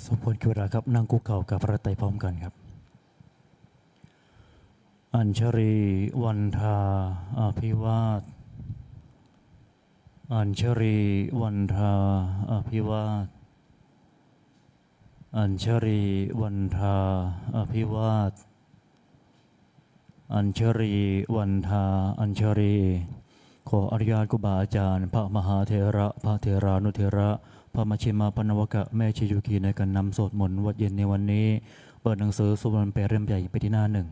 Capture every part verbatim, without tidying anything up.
สมควรคือเวลาครับนั่งคุกเข่ากับพระไตรพร้อมกันครับอัญชรีวันทาอภิวาทอัญชรีวันทาอภิวาทอัญชรีวันทาอภิวาทอัญชรีวันทาอัญชรีขออนุญาตครูบาอาจารย์พระมหาเถระพระเถรานุเถระพระมชิมาปนวกะแม่ชิยุกีในการนำสวดมนต์วัดเย็นในวันนี้เปิดหนังสือสุวรรณแปรเล่มใหญ่ไปที่หน้าหนึ่ง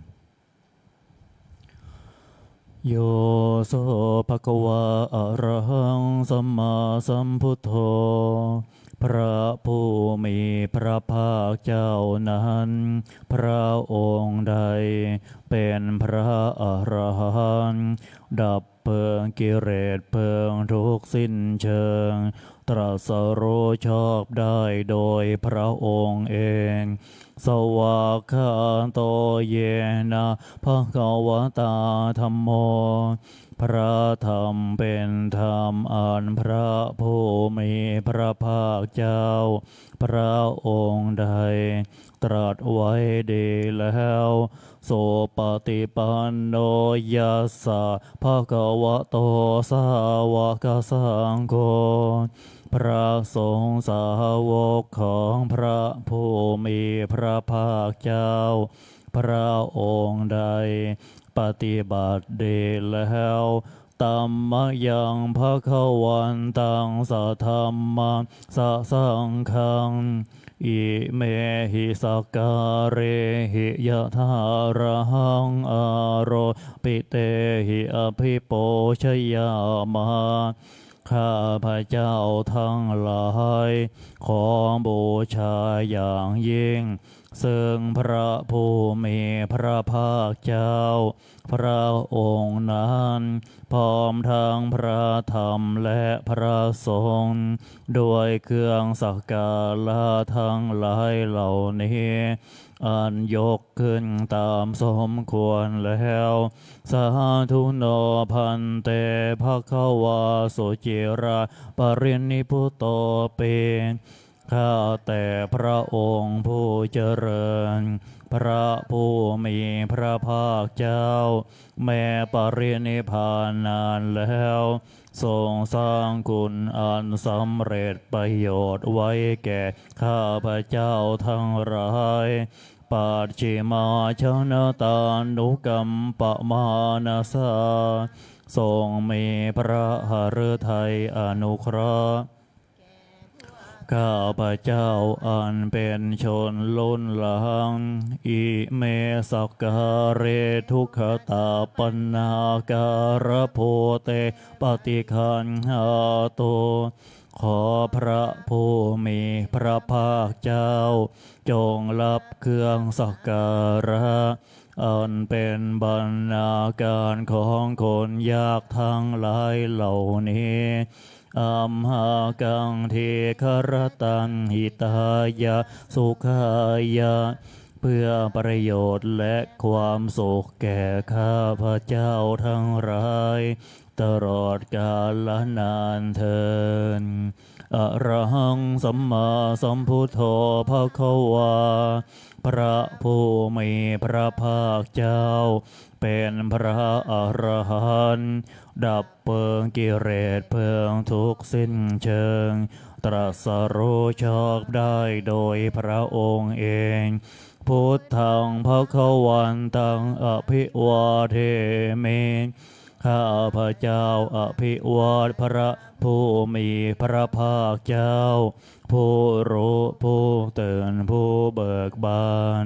โยโสภควาอะระหังสัมมาสัมพุทโธพระผู้มีพระภาคเจ้านั้นพระองค์ใดเป็นพระอรหันต์ดับเพลิงกิเลสเพลิงทุกสิ้นเชิงตรัสรู้ชอบได้โดยพระองค์เองสวากขาโตเยนะภควตาธัมโมพระธรรมเป็นธรรมอันพระผู้มีพระภาคเจ้าพระองค์ใดตรัสไว้ดีแล้วโสปฏิปันโนยัสสะภะคะวะโตสาวกสังโฆพระสงฆ์สาวกของพระผู้มีพระภาคเจ้าพระองค์ใดปฏิบัติดีแล้วตัมมะยังภะคะวันตังสัทธัมมังสัสังฆังอิเมหิสักการะหิยะถาระหังอโรปิเตหิอภิโปชยามะข้าพระเจ้าทั้งหลายขอบูชาอย่างยิ่งซึ่งพระผู้มีพระภาคเจ้าพระองค์นั้นพร้อมทั้งพระธรรมและพระสงฆ์ด้วยเครื่องสักการะทั้งหลายเหล่านี้อันยกขึ้นตามสมควรแล้วสาธุโนพันเตภควาสุจิราปรินิพุตโตเปข้าแต่พระองค์ผู้เจริญพระผู้มีพระภาคเจ้าแม้ปรินิพพานนานแล้วทรงสร้างคุณอันสำเร็จประโยชน์ไว้แก่ข้าพระเจ้าทั้งหลายปัจฉิมาชนตานุกัมปมานาสาทรงมีพระหฤทัยอนุเคราะห์ข้าพระเจ้าอันเป็นชนล้นหลังอิเมสักการเรทุกขตาปนาการโพเตปฏิคันหาโตขอพระผู้มีพระภาคเจ้าจงรับเครื่องสักการะอันเป็นบรรณาการของคนยากทั้งหลายเหล่านี้อัมหากังเทครตังหิตายะสุขายะเพื่อประโยชน์และความสุขแก่ข้าพระเจ้าทั้งหลายตลอดกาลนานเทินอะระหังสัมมาสัมพุทโธภควาพระผู้มีพระภาคเจ้าเป็นพระอรหันต์ดับเพลิงกิเลสเพลิงทุกสิ้นเชิงตรัสรู้ชอบได้โดยพระองค์เองพุทธังภควันตังอภิวาเทมิข้าพระเจ้าอภิวาทพระผู้มีพระภาคเจ้าผู้รู้ผู้ตื่นผู้เบิกบาน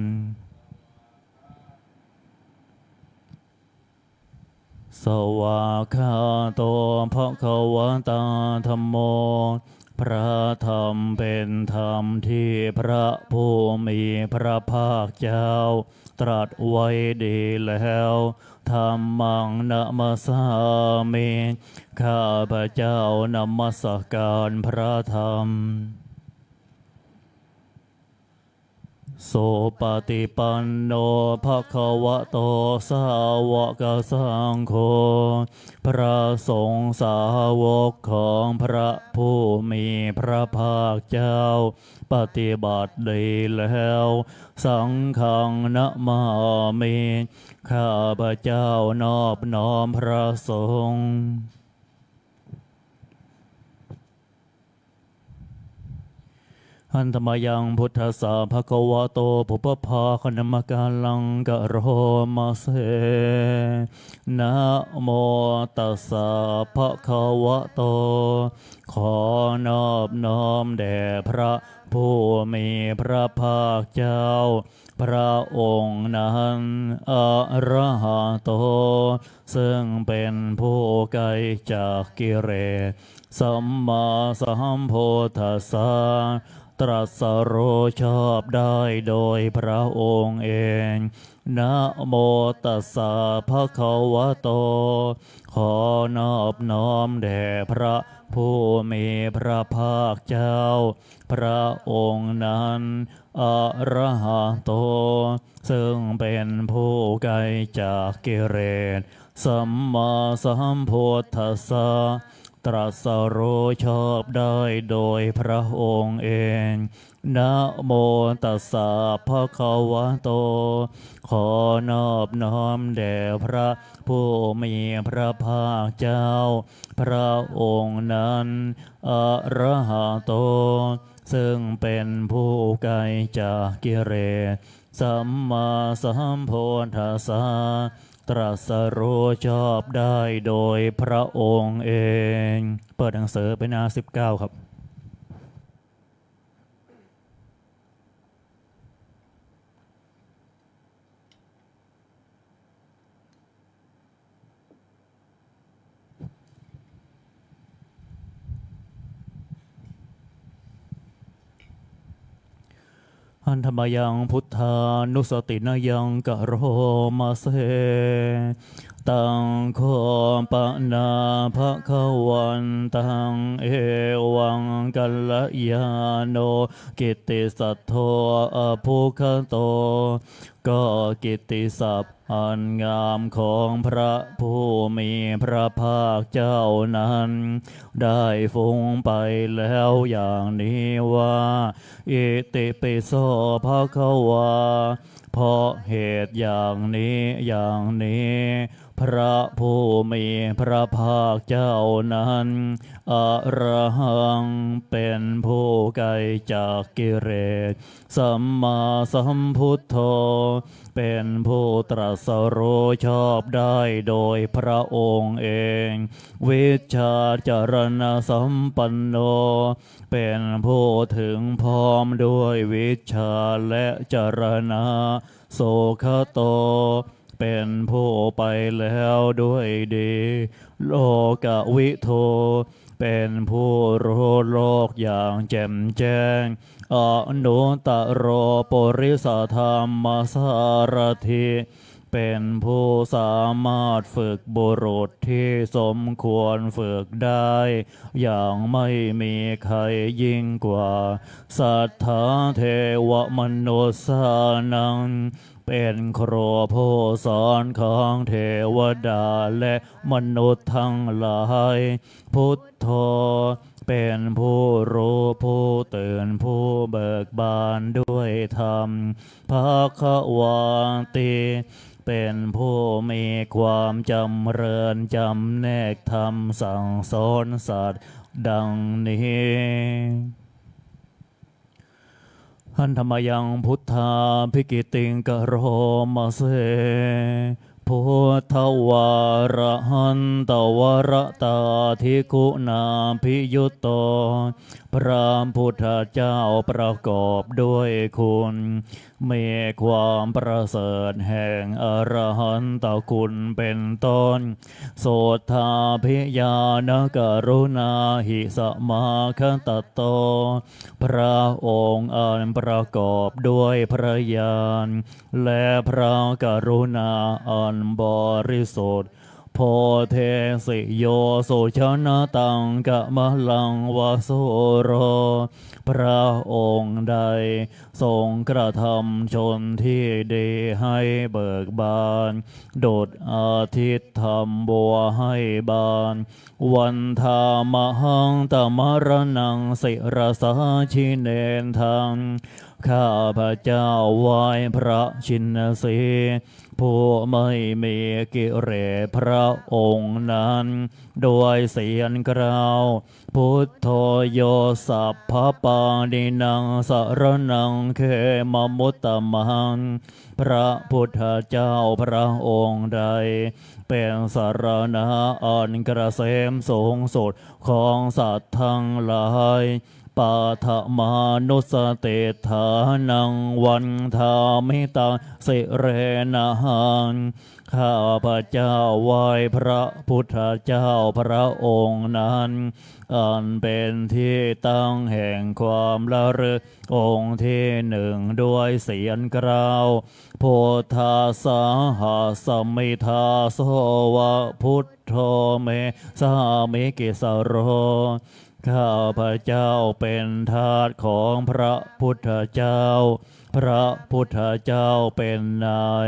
สวากขาโตภควตาธัมโมพระธรรมเป็นธรรมที่พระผู้มีพระภาคเจ้าตรัสไว้ดีแล้วธัมมังนะมัสสามิข้าพระเจ้านมัสการพระธรรมโสปฏิปันโนภควะโตสาวกสังโฆพระสงฆ์สาวกของพระผู้มีพระภาคเจ้าปฏิบัติดีแล้วสังฆังนะมามิข้าพเจ้านอบน้อมพระสงฆ์หันธมายังพุทธัสสะภะคะวะโตปุพพาคณมกาลังกะโรมาเสนะโมตัสสะภะคะวะโตขอนอบน้อมแด่พระผู้มีพระภาคเจ้าพระองค์นั้นอะระหะโตซึ่งเป็นผู้ไกลจากกิเลสสัมมาสัมพุทธัสสะตรัสรู้ชอบได้โดยพระองค์เองนะโมตัสสะภะคะวะโตขอนอบน้อมแด่พระผู้มีพระภาคเจ้าพระองค์นั้นอะระหะโตซึ่งเป็นผู้ไกลจากกิเลสสัมมาสัมพุทธัสสะตรัสรู้ชอบได้โดยพระองค์เองนะโมตัสสะภะคะวะโตขอนอบน้อมแด่พระผู้มีพระภาคเจ้าพระองค์นั้นอะระหะโตซึ่งเป็นผู้ไกลจากกิเลสสัมมาสัมพุทธัสสะตรัสรู้ชอบได้โดยพระองค์เองเปิดหนังสือไปหน้าสิบเก้าครับหันธมายังพุทธานุสตินายังกะโรมาเสตังโคปะนาภะคะวันตังเอวังกัลยาโนกิตติสัทโธอภุคโตก็กิตติศัพท์อันงามของพระผู้มีพระภาคเจ้านั้นได้ฟุ้งไปแล้วอย่างนี้ว่าอิติปิโสภะคะวาเพราะเหตุอย่างนี้อย่างนี้พระผู้มีพระภาคเจ้านั้นอะระหังเป็นผู้ไกลจากกิเลสสัมมาสัมพุทโธเป็นผู้ตรัสรู้ชอบได้โดยพระองค์เองวิชชาจารณสัมปันโนเป็นผู้ถึงพร้อมด้วยวิชชาและจารณะโสขโตเป็นผู้ไปแล้วด้วยดีโลกวิโทเป็นผู้รู้โลกอย่างแจ่มแจ้งอนุตตโรปริสธรรมสารถิเป็นผู้สามารถฝึกบุรุษที่สมควรฝึกได้อย่างไม่มีใครยิ่งกว่าสัทธาเทวมนุสสานังเป็นครูผู้สอนของเทวดาและมนุษย์ทั้งหลายพุทโธเป็นผู้รู้ผู้ตื่นผู้เบิกบานด้วยธรรมภควาติเป็นผู้มีความจำเริญจำแนกธรรมสั่งสอนสัตว์ดังนี้หันธมายังพุทธาภิกิติงกะโรมาเสพุทธวาระหันตวรตาธิกุณาภิยุตโตพระพุทธเจ้าประกอบด้วยคุณมีความประเสริฐแห่งอรหันตคุณเป็นต้นโสทาภิญาณกรุณาหิสมาคตโตพระองค์อันประกอบด้วยพระญาณและพระกรุณาอันบริสุทธิ์โพเทสิโยสุชนะตังกะมะลังวาโสโรพระองค์ใดทรงกระทำชนที่ดีให้เบิกบานโดดอาทิตย์ทำบัวให้บานวันธามหังตมรนังสิรสาชิเนนทังข้าพระเจ้าไหว้พระชินสีผู้ไม่มีกิเลสพระองค์นั้นด้วยเสียงกล่าวพุทโธโยสัพพปานินังสรนังเขมมุตตมังพระพุทธเจ้าพระองค์ใดเป็นสารณะอันกระเสมสูงสุดของสัตว์ทั้งหลายปาฐมานุสติฐานังวันธามิตังสิเรนะหังข้าพระเจ้าไหว้พระพุทธเจ้าพระองค์นั้นอันเป็นที่ตั้งแห่งความระลึกองค์ที่หนึ่งด้วยเสียงกล่าวโพธาสาหาสมิทาโสวะพุทโธเมสามิกิสโรข้าพระเจ้าเป็นทาสของพระพุทธเจ้าพระพุทธเจ้าเป็นนาย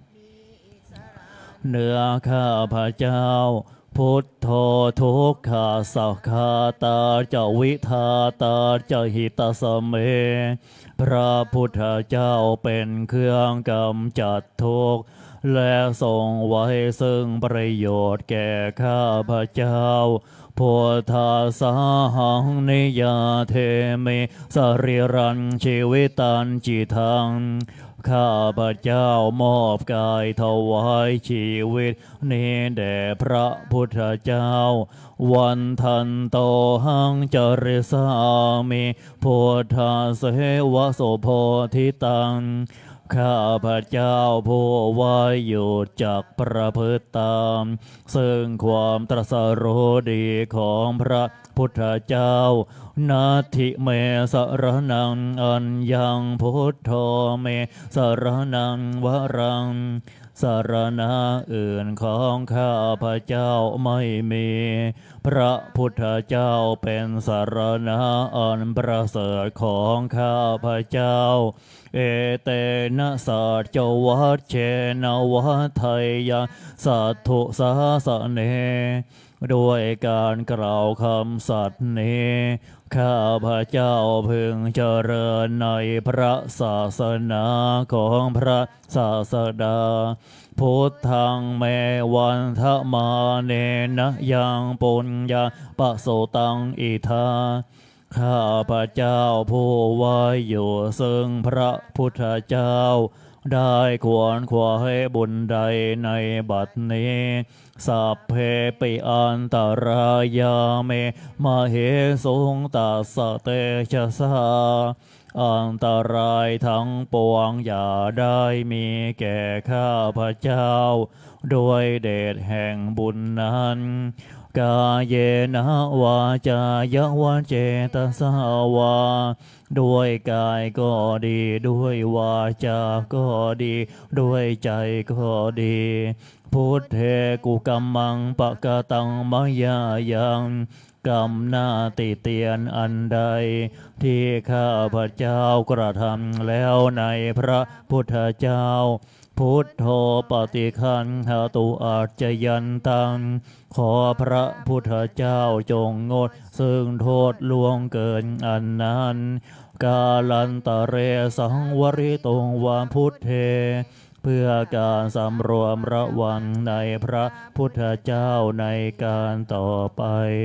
เนื้อข้าพระเจ้าพุทโธทุกขาสักขาตาเจวิทาตาเจหิตสเมพระพุทธเจ้าเป็นเครื่องกำจัดทุกข์และทรงไว้ซึ่งประโยชน์แก่ข้าพระเจ้าพุทธาสาหังนิยาเทมิสริรันชีวิตันจิตังข้าพระเจ้ามอบกายถวายชีวิตนี้แด่พระพุทธเจ้าวันทันโตหังจริสามิพุทธาเสวะโสโพธิตังข้าพระเจ้าผู้วายอยู่จากประพฤติตามซึ่งความตรัสรู้ดีของพระพุทธเจ้านาทิเมสรนังอัญญังพุทโธเมสรนังวรังสารณะอื่นของข้าพระเจ้าไม่มีพระพุทธเจ้าเป็นสารณะอันประเสริฐของข้าพระเจ้าเอเตนะสัจวัชเชนวัฏไทยสัทธุสาสเนด้วยการกล่าวคำสัตย์นี้ข้าพระเจ้าพึงเจริญในพระศาสนาของพระศาสดาพุทธังเมวันทมาเนนะยังปุญญาปโสตังอิทาข้าพระเจ้าผู้ไว้อยู่ซึ่งพระพุทธเจ้าได้ควรขวายบุญใดในบัดนี้สัพเพปิอันตรายาเมมาเหสุงตัสสะเตชะสาอันตรายทั้งปวงอย่าได้มีแก่ข้าพระเจ้าด้วยเดชแห่งบุญนั้นกาเยนะวาจายวะเจตสาวาด้วยกายก็ดีด้วยวาจาก็ดีด้วยใจก็ดีพุทเทกุกัมมังปะกะตังมยายังกรรมหน้าติเตียนอันใดที่ข้าพระเจ้ากระทำแล้วในพระพุทธเจ้าพุทโธปฏิคันหาตุอาจยันตังขอพระพุทธเจ้าจงงดซึ่งโทษล่วงเกินอันนั้นกาลันตะเรสังวริตงวาพุทเทเพื่อการสำรวมระวังในพระพุทธเจ้าในการต่อไป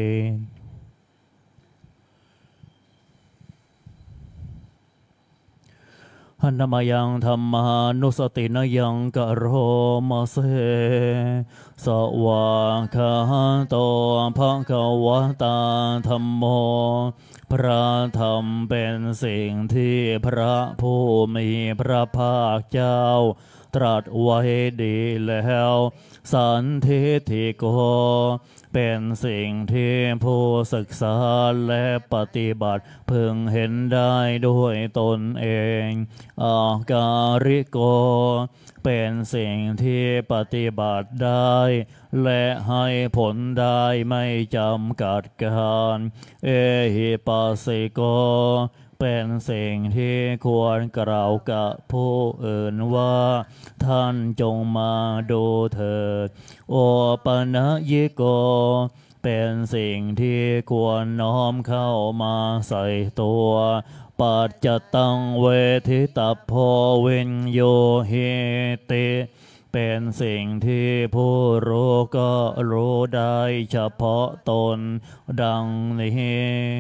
หันมายังธรรมานุสตินยังกะโรมาเสสวาคาโตภะคะวะตาธัมโมพระธรรมเป็นสิ่งที่พระผู้มีพระภาคเจ้าตรัสไว้ดีแล้วสันทิฏฐิโกเป็นสิ่งที่ผู้ศึกษาและปฏิบัติพึงเห็นได้ด้วยตนเองอาการิโกเป็นสิ่งที่ปฏิบัติได้และให้ผลได้ไม่จำกัดการเอหิปัสสิโกเป็นสิ่งที่ควรกล่าวกับผู้อื่นว่าท่านจงมาดูเถิดโอปนัญิโกเป็นสิ่งที่ควรน้อมเข้ามาใส่ตัวปัจจตังเวทิตาโพวินโยหิติเป็นสิ่งที่ผู้รู้ก็รู้ได้เฉพาะตนดังนี้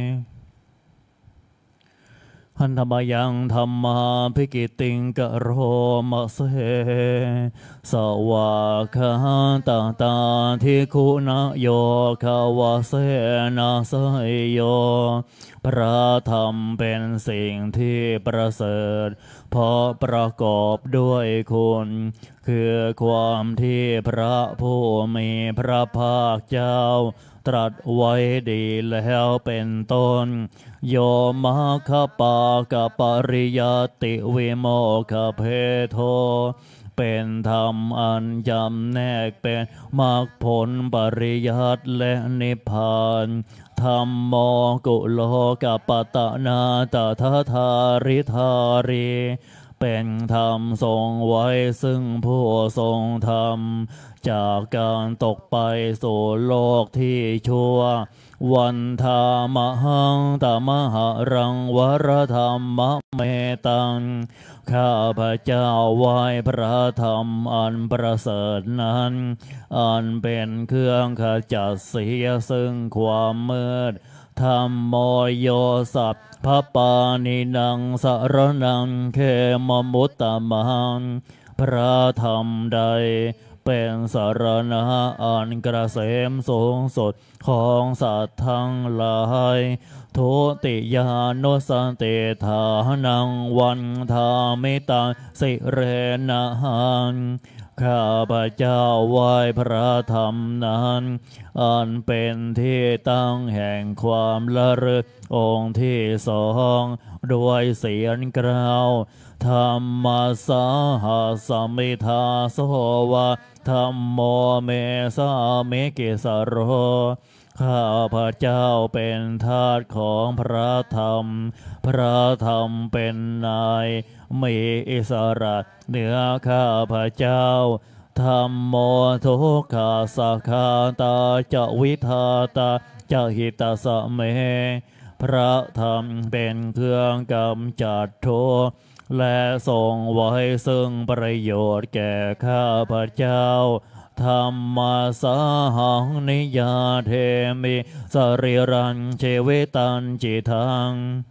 หันธมยังธรรมาภิกิติงกะโรมะเสสวากขาตาตาทิคุณโยขาวเสนาสยโยพระธรรมเป็นสิ่งที่ประเสริฐเพราะประกอบด้วยคุณคือความที่พระผู้มีพระภาคเจ้าตรัสไว้ดีแล้วเป็นต้นโยมาคปากปริยติวิโมคเพโทเป็นธรรมอันจำแนกเป็นมรรคผลปริยัติและนิพพานธรรมโมกุโลกปตนาตถาธาริธารีเป็นธรรมทรงไว้ซึ่งผู้ทรงธรรมจากการตกไปสู่โลกที่ชั่ววันธามหังตมหารังวรธรรมเมตังข้าพเจ้าไหว้พระธรรมอันประเสริฐนั้นอันเป็นเครื่องขจัดเสียซึ่งความมืดธรรมโมโยสัพพปานินังสรนังเขมมุตตมังพระธรรมใดเป็นสารณะอันกระเสมสูงสุดของสัตว์ทั้งหลายทุติยานุสันติฐานังวันธามิตังสิเรนะหังข้าพเจ้าไหว้พระธรรมนั้นอันเป็นที่ตั้งแห่งความละลึกองค์ที่สองด้วยเสียงกล่าวธรรมสาหสมิทาโสวะธรรมโมเมสามิกิสโรข้าพเจ้าเป็นทาสของพระธรรมพระธรรมเป็นนายมีอิสระเหนือข้าพเจ้าธรรมโมทุกขาสักขาตาจะวิทาตาจะหิตาสเมพระธรรมเป็นเครื่องกำจัดทุกข์และทรงไว้ซึ่งประโยชน์แก่ข้าพเจ้าธรรมสาหังนิยาเทมิสริรัญเชเวตันจิทัง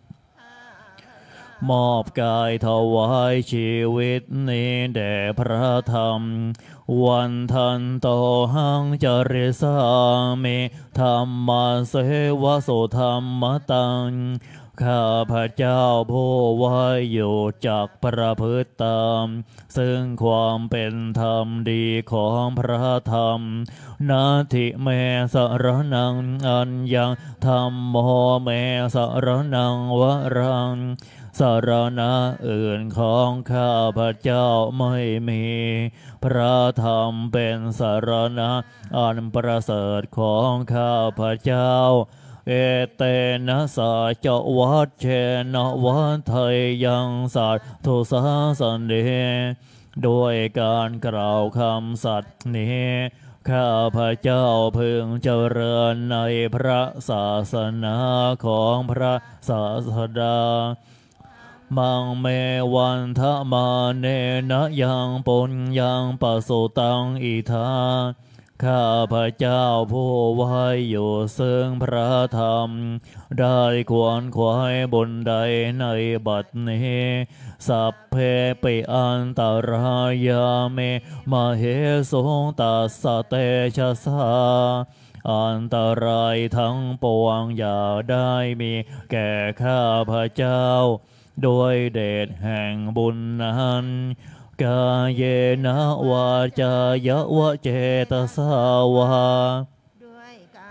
มอบกายถวายชีวิตนี้แด่พระธรรมวันทันโตหังจริสามิธรรมเสวะโสธรรมตังข้าพเจ้าผู้ไว้อยู่จากประพฤติตามซึ่งความเป็นธรรมดีของพระธรรมนาทิเมสรนังอัญญังธรรมโมเมสรนังวรังสารณะอื่นของข้าพเจ้าไม่มีพระธรรมเป็นสารณะอันประเสริฐของข้าพเจ้าเอเตนะสาจวัดเชนะวัดไทยยังสัตทุสาสันเดด้วยการกล่าวคำสัตย์นี้ข้าพเจ้าพึงเจริญในพระศาสนาของพระศาสดามังเมวันทะมาเนนะยังปุญญังปสุตังอิทาข้าพเจ้าผู้ไว้อยู่ซึ่งพระธรรมได้ควรขวายบนใดในบัดนี้สัพเพปิอันตรายาเมมาเหสงตัสสะเตชะสาอันตรายทั้งปวงอย่าได้มีแก่ข้าพเจ้าโดยเดชแห่งบุญนั้นกายเยนะวาจายะวะเจตสาวาด้วยก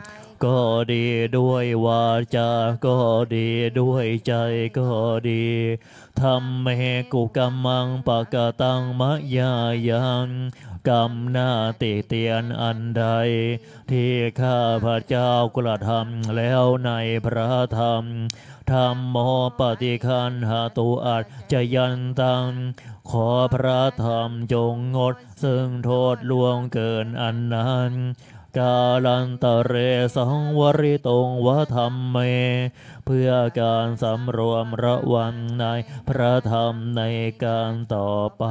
ก็ดีด้วยวาจาก็ดีด้วยใจก็ดีธรรมเมกุกัมมังปะกะตังมะยายังกรรมหน้าติเตียนอันใดที่ข้าพระเจ้ากระทำแล้วในพระธรรมธรรมโมปฏิคันหาตุอัจจยันตังขอพระธรรมจงงดซึ่งโทษล่วงเกินอันนั้นกาลันตะเรสังวริตงวธรรมเมเพื่อการสำรวมระวังในพระธรรมในการต่อไป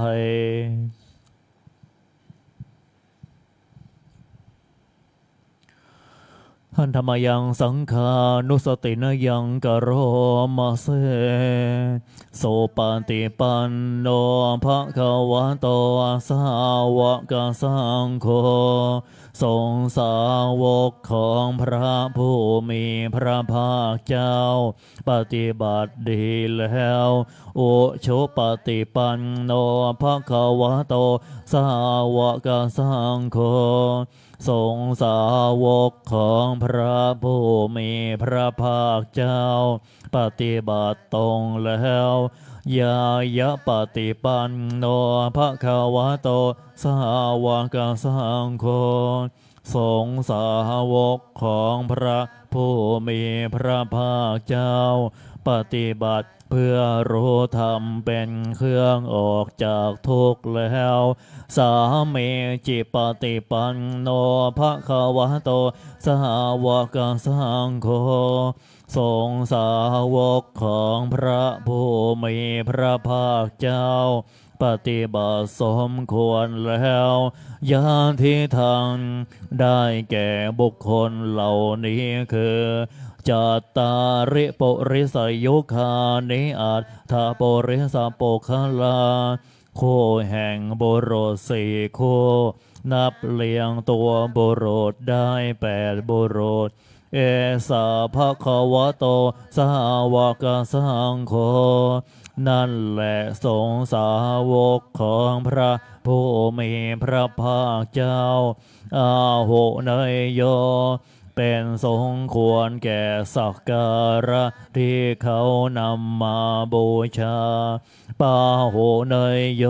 หันธรรมยังสังขานุสตินยังกโรมาเสโสปฏิปันโนภะคะวะโตสาวกสังโฆทรงสาวกของพระผู้มีพระภาคเจ้าปฏิบัติดีแล้วอุชุปฏิปันโนภะคะวะโตสาวกสังโฆทรงสาวกของพระผู้มีพระภาคเจ้าปฏิบัติตรงแล้วยายะปฏิปันโนภะคะวะโตสาวกสังโฆทรงสาวกของพระผู้มีพระภาคเจ้าปฏิบัติเพื่อรู้ธรรมเป็นเครื่องออกจากทุกข์แล้วสาเมจิปฏิปันโนภะคะวะโตสาวกสังโฆทรงสาวกของพระผู้มีพระภาคเจ้าปฏิบัติสมควรแล้วญาทิทังได้แก่บุคคลเหล่านี้คือจัตตาริปุริสยุคานิอัตถาปุริสปุคลาโคแห่งบุรุษสี่คู่นับเลียงตัวบุรุษได้แปดบุรุษเอสาภะคะวะโตสาวกสังโฆนั่นแหละสงฆ์สาวกของพระผู้มีพระภาคเจ้าอาหุเนยโยเป็นสมควรแก่สักการะที่เขานำมาบูชาปาหุเนยโย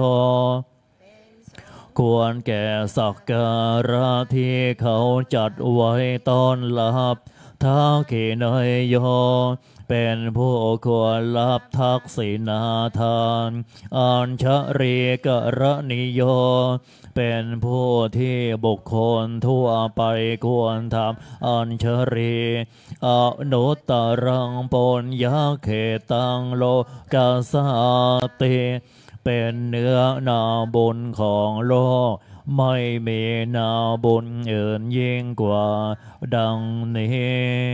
ควรแก่สักการะที่เขาจัดไว้ต้อนรับท้าขีเนยโยเป็นผู้ควรรับทักษิณาทานอัญชรีกรณิโยเป็นผู้ที่บุคคลทั่วไปควรทำอัญชรีอนุตตรังปุญญเขตังโลกัสสติเป็นเนื้อนาบุญของโลกไม่มีนาบุญอื่นยิ่งกว่าดังนี้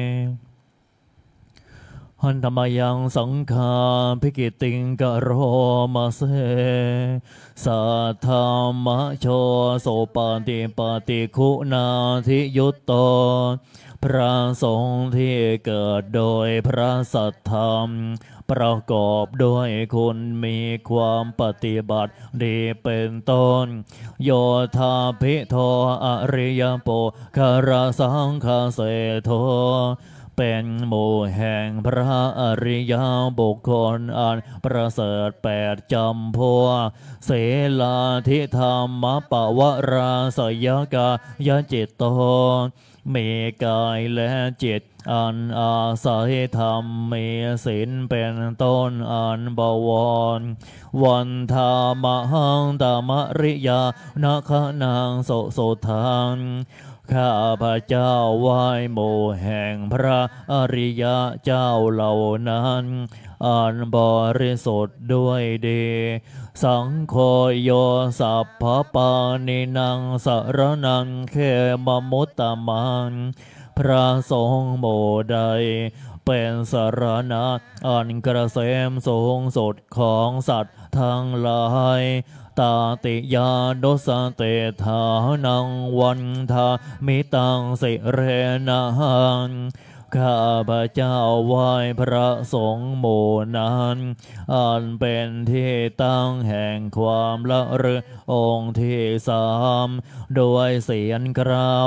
หันธรรมยังสังฆาภิกิติงกโรมาเสสัทธามะโชโสปฏิปฏิคุณาธิยุตโตพระสงฆ์ที่เกิดโดยพระสัทธรรมประกอบด้วยคุณมีความปฏิบัติดีเป็นต้นโยธาภิโทอริยโปคารสังฆเสโทเป็นหมู่แห่งพระอริยบุคคลอันประเสริฐแปดจำพวกเสลาธิธรรมปวราสยกายจิตโตมีกายและจิตอันอาศัยธรรมมีศีลเป็นต้นอันบวรวันธามหังตมริยานาคนังโสโสทังข้าพระเจ้าไหว้หมู่แห่งพระอริยเจ้าเหล่านั้นอันบริสุทธิ์ด้วยดีสังโฆโยสัพพปานินังสรนังเขมมุตตมันพระสงฆ์หมู่ใดเป็นสรณะอันกระเสมสูงสุดของสัตว์ทั้งหลายตาติยานุสเตถานังวันทามิตังสิเรนะหังข้าพระเจ้าไหว้พระสงฆ์หมู่นั้นอันเป็นที่ตั้งแห่งความละลึกองค์ที่สามโดยเสียงกล่าว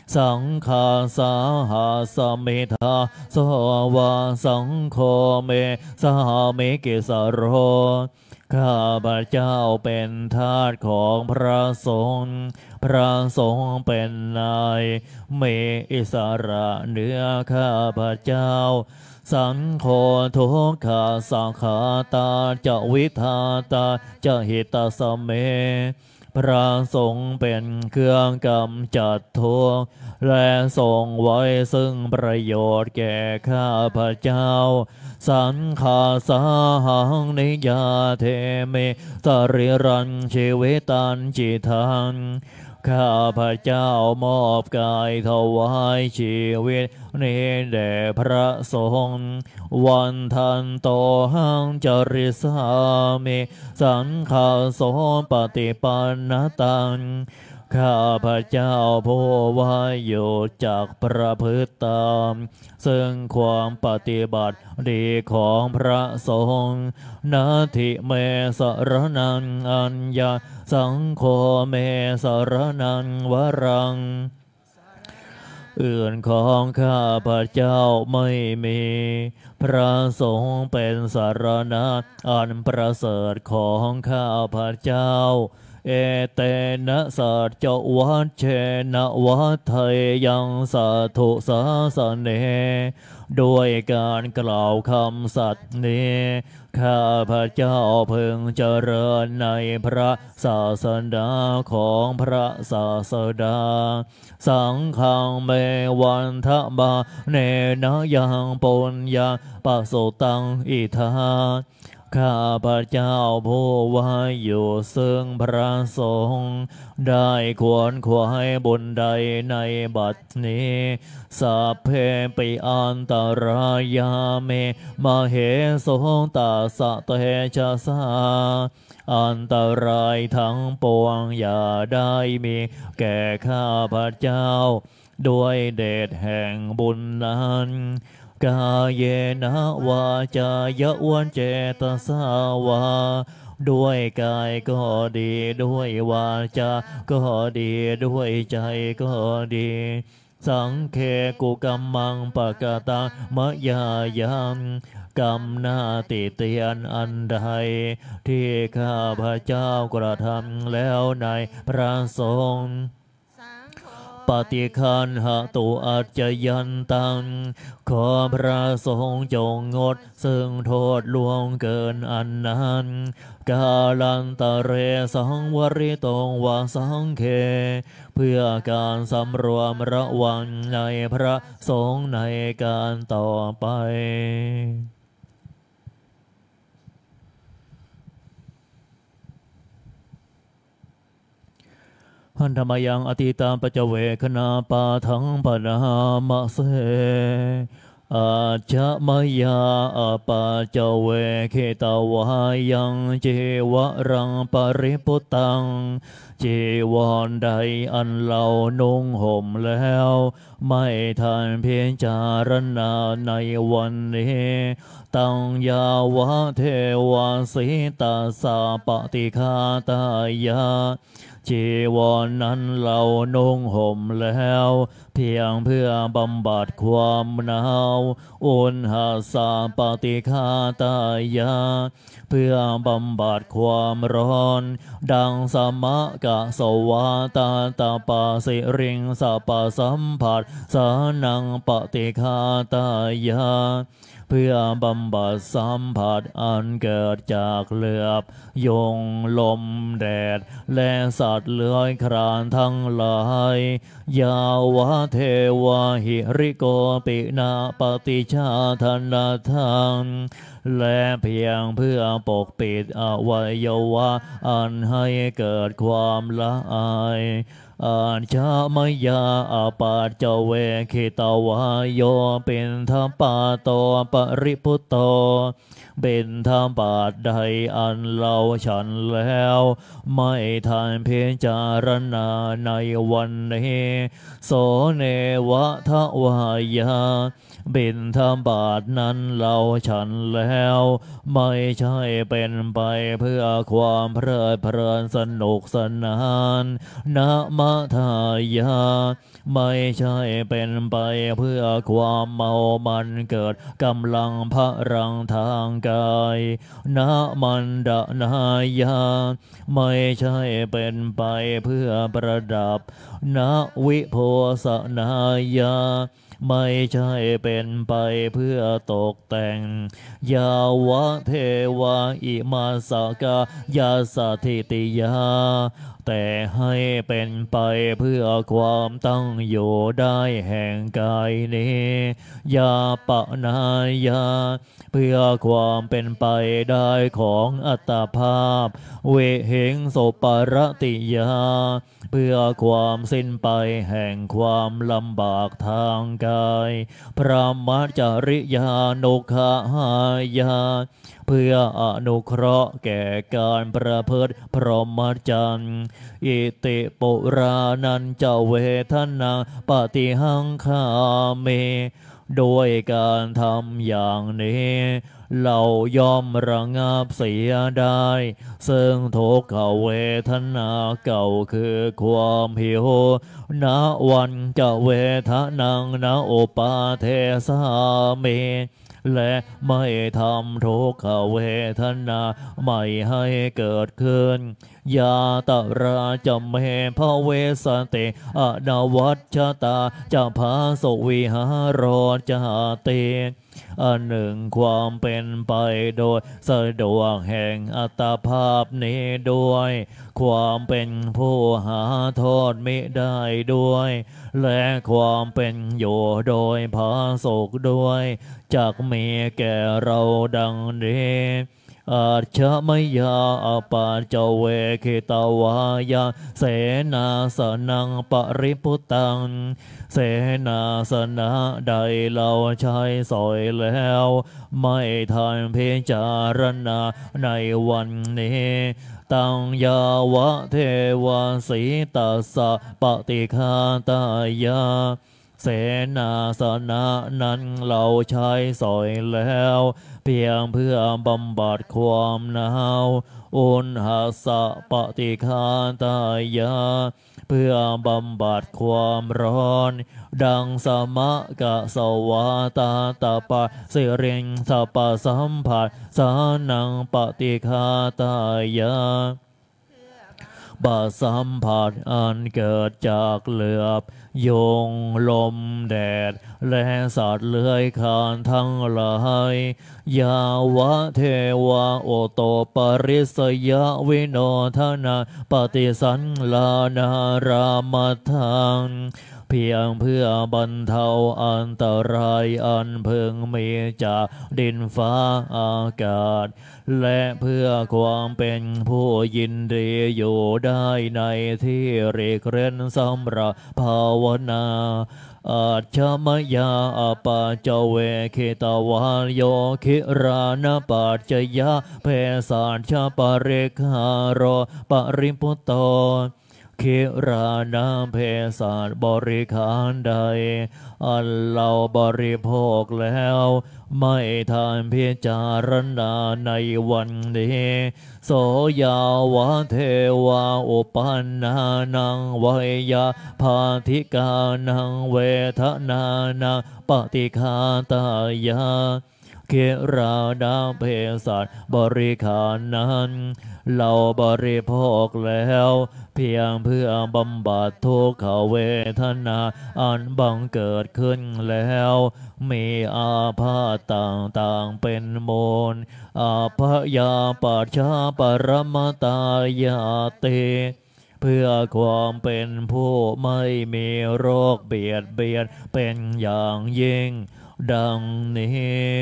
สังฆาสาหาสมิทาสวาสังโฆเมสหเมกิสโรข้าพระเจ้าเป็นทาสของพระสงฆ์พระสงฆ์เป็นนายเมอิสระเหนือข้าพระเจ้าสังโฆทุกขาสังขาตาจะวิทาตาจะหิตาสเมพระสงฆ์เป็นเครื่องกำจัดทุกข์และทรงไว้ซึ่งประโยชน์แก่ข้าพระเจ้าสังฆาสาหังนิยาเทเมสริรันชีวิตันจิทังข้าพระเจ้ามอบกายถวายชีวิตนี้แด่พระสงฆ์วันทันโตหังจริสามิสังฆาโสปฏิปันนตังข้าพระเจ้าผู้ว่าอยู่จากประพฤติตามซึ่งความปฏิบัติดีของพระสงฆ์นาทิเมสรนังอัญญาสังโฆเมสรนังวรังอื่นของข้าพระเจ้าไม่มีพระสงฆ์เป็นสารณะอันประเสริฐของข้าพระเจ้าเอเตนะสัจจวัชเชนะวัฏไทยังสัทธุสาสเนด้วยการกล่าวคำสัตย์นี้ข้าพระเจ้าพึงเจริญในพระศาสนาของพระศาสดาสังฆังเมวันทะบาเนนะยังปุญญาปสุตังอิทาข้าพระเจ้าผู้ว่าอยู่ซึ่งพระสงฆ์ได้ควรขวายบุญใดในบัดนี้สัพเพปิอันตรายาเมมเหสงตาสะเตชะสาอันตรายทั้งปวงอย่าได้มีแก่ข้าพระเจ้าด้วยเดชแห่งบุญนั้นกายเยนะวาจายะวันเจตสาวาด้วยกายก็ดีด้วยวาจาก็ดีด้วยใจก็ดีสังเคกุกัมมังปะกะตังมะยายังกรรมหน้าติเตียนอันใดที่ข้าพระเจ้ากระทำแล้วในพระสงฆ์ปฏิคันหตุอัจจยันตังขอพระสงฆ์จงงดซึ่งโทษล่วงเกินอันนั้นกาลันตะเรสังวริตงวาสังเคเพื่อการสำรวมระวังในพระสงฆ์ในการต่อไปหันธรรมยังอติตามปัจเวคณาปาทังปนามะเสอาจมยาอปาจเวเคตาวายังเจวรังปริปุตังจีวรใดอันเรานุ่งห่มแล้วไม่ทันเพียงจารณาในวันนี้ตังยาวะเทวาสิตาสาปฏิคาตายาจีวรนั้นเรานุ่งห่มแล้วเพียงเพื่อบำบัดความหนาวอุณหสาปฏิฆาตายาเพื่อบำบัดความร้อนดังสมะกะสวาตาตาปาสิริงสปะสัมผัสสานังปฏิฆาตายาเพื่อบำบัดสัมผัสอันเกิดจากเหลือบยงลมแดดและสัตว์เลื้อยคลานทั้งหลายยาวะเทวะหิริโกปินาปฏิชาธนาทังและเพียงเพื่อปกปิดอวัยวะอันให้เกิดความละอายอาจามยาอาปาจเวคิตาวาโยเป็นธรรมปาโตปริพุตโตเป็นธรรมบาทใดอันเราฉันแล้วไม่ทันเพียงจารณาในวันนี้โสเนวะทวายาบิณฑบาตนั้นเราฉันแล้วไม่ใช่เป็นไปเพื่อความเพลิดเพลินสนุกสนานนะมะทายาไม่ใช่เป็นไปเพื่อความเมามันเกิดกำลังพลังทางกายนะมันดานายาไม่ใช่เป็นไปเพื่อประดับนะวิโพสนายาไม่ใช่เป็นไปเพื่อตกแต่งยาวะเทวาอิมาสกายาสถิติยาแต่ให้เป็นไปเพื่อความตั้งอยู่ได้แห่งกายนี้ยาปะนายาเพื่อความเป็นไปได้ของอัตภาพเวหิงโสปรติยาเพื่อความสิ้นไปแห่งความลำบากทางกายพระมัจจริยานุขหายาเพื่ออนุเคราะห์แก่การประพฤติพรหมจรรย์อิติปุรานันจะเวทนาปฏิหังคาเมโดยการทำอย่างนี้เราย่อมระงับเสียได้ซึ่งทุกขเวทนาเก่าคือความหิวณวันจะเวทนังณอุปาเทสาเมและไม่ทำทุกขเวทนาไม่ให้เกิดขึ้นยาตราจะเมภเวสติอนวัชชตาจะพาสุวิหารจเตอันหนึ่งความเป็นไปโดยสะดวกแห่งอัตภาพนี้ด้วยความเป็นผู้หาโทษมิได้ด้วยและความเป็นอยู่โดยผาสุกด้วยจักมีแก่เราดังนี้อาชมยาอปาจเวคิตวายาเสนาสนังปริพุตังเสนาสนะใดเราใช้สอยแล้วไม่ทันพิจารณาในวันนี้ตังยาวะเทวาสีตัสสะปฏิฆาตายาเสนาสนะนั้นเราใช้สอยแล้วเพียงเพื่อบำบัดความหนาวอุณหสะปฏิฆาตายาเพื่อบำบัดความร้อนดังสมะกะสวาตาตาปะสิริงสัปสัมผัสสานังปฏิฆาตายาบาสัมผัสอันเกิดจากเหลือบยงลมแดดและสัตว์เลื้อยคลานทั้งหลายยาวะเทวาโอโตปริสยวิโนทนาปฏิสันลานารามัทังเพียงเพื่อบรรเทาอันตรายอันพึงมีจากดินฟ้าอากาศและเพื่อความเป็นผู้ยินดีอยู่ได้ในที่เรียกเร้นสำหรับภาวนาอาชมยาอปาจเวคิตวานโยคิรานะปัจจยะเพสัชปริคารโรปริพุตโตคิรานะเพสัชบริขารใดอันเราบริโภคแล้วไม่ทานพิจารณาในวันนี้โสยาวะเทวาอุปันนานังวยาภาธิกานังเวทนานังปฏิฆาตายาเกราดาเพสัชบริขารนั้นเราบริโภคแล้วเพียงเพื่อบำบัดทุกขเวทนาอันบังเกิดขึ้นแล้วมีอาพาธต่างๆเป็นมูลอาภยาปัจฉาปรมตายาเตเพื่อความเป็นผู้ไม่มีโรคเบียดเบียนเป็นอย่างยิ่งดังนี้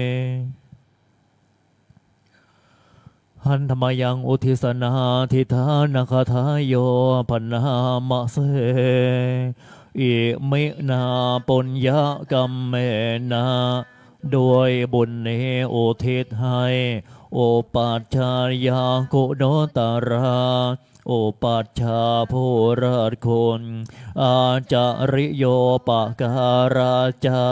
หันธรรมยังอุทิศนาทิธานาคาทายโยปนามะเสอิมินาปุญญกรรมเมนาด้วยบุญนี้อุทิศให้โอปัจจายากุโนตาราโอปัจฉาผู้เลิศคุณอาจาริโยปการาจา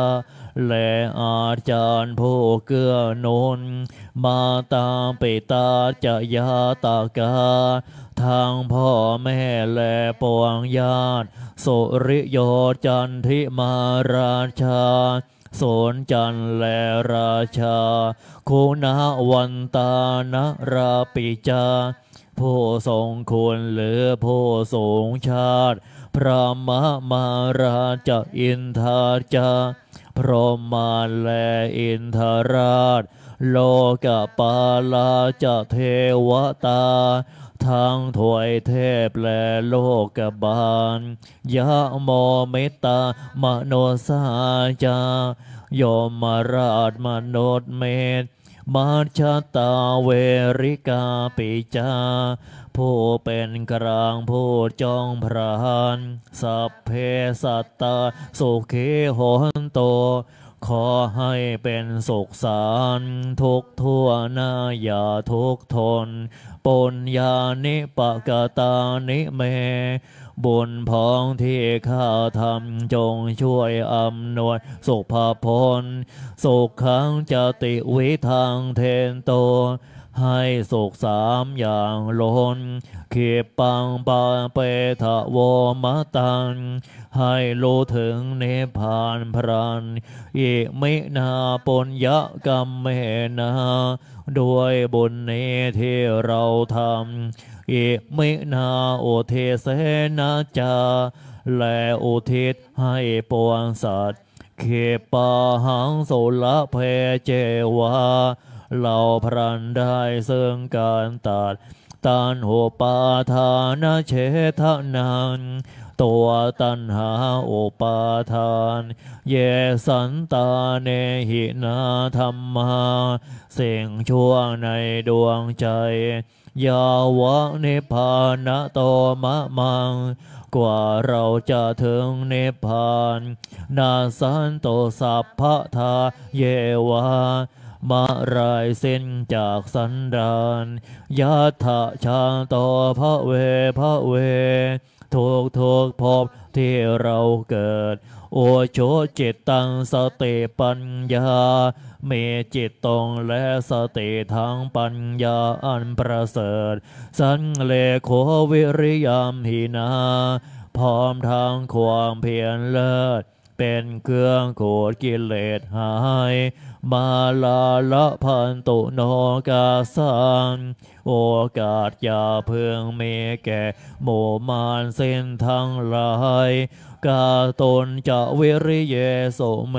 และอาจารย์ผู้เกื้อหนุนมาตาปิตาจะยาตากาทางพ่อแม่และปวงญาติสุริโยจันทิมาราชาโสนจันทร์และราชาคุณาวันตานราปิจาผู้ทรงคุณหรือผู้สูงชาติพระมมาราชอินทาจาพรหมาและอินทราชโลกปาลาจะเทวตาทั้งถวยเทพและโลกบาลยะโมเมตตามโนสาจายมราชมนุษย์เมธมาชตาเวริกาปิจาผู้เป็นกลางผู้จองพรานสัพเพสัตตาสุขีโหนโตขอให้เป็นสุขสารทุกทั่วหน้าอย่าทุกทนปุญญานิปกตานิเมบุญพองที่ข้าทำจงช่วยอำนวยสุภาพลสุขขังจติวิทังเทนโตให้สุขสามอย่างล้นขีปังปาเปทะโวมะตังให้รู้ถึงนิพพานพรันอิมินาปุญญกรรมเมนาด้วยบุญนี้ที่เราทำอิมินาอุเทเสนาจาและอุทิศให้ปวงสัตว์เขปาหังโสละเพเจวาเราพรันได้ซึ่งการตัดตันหัวปาทานเฉทนันตัวตัณหาอุปาทานเยสันตาเนหินาธรรมาสิ่งชั่วในดวงใจยาวะนิพพานโตมะมังกว่าเราจะถึงนิพพานนาสันโตสัพพทาเยวามาไรสิ้นจากสันดานยัตถะชาโตภะเวภะเวทุกทุกภพที่เราเกิดโอโชจิตตังสติปัญญามีจิตตรงและสติทั้งปัญญาอันประเสริฐสันเลโควิริยมหินาพร้อมทางความเพียรเลิศเป็นเครื่องโขดกิเลสหายมาลาละพันตุโนกาสังโอกาสอย่าเพิ่งมีแก่หมู่มารสิ้นทั้งหลายกาตนจะวิริเยโสเม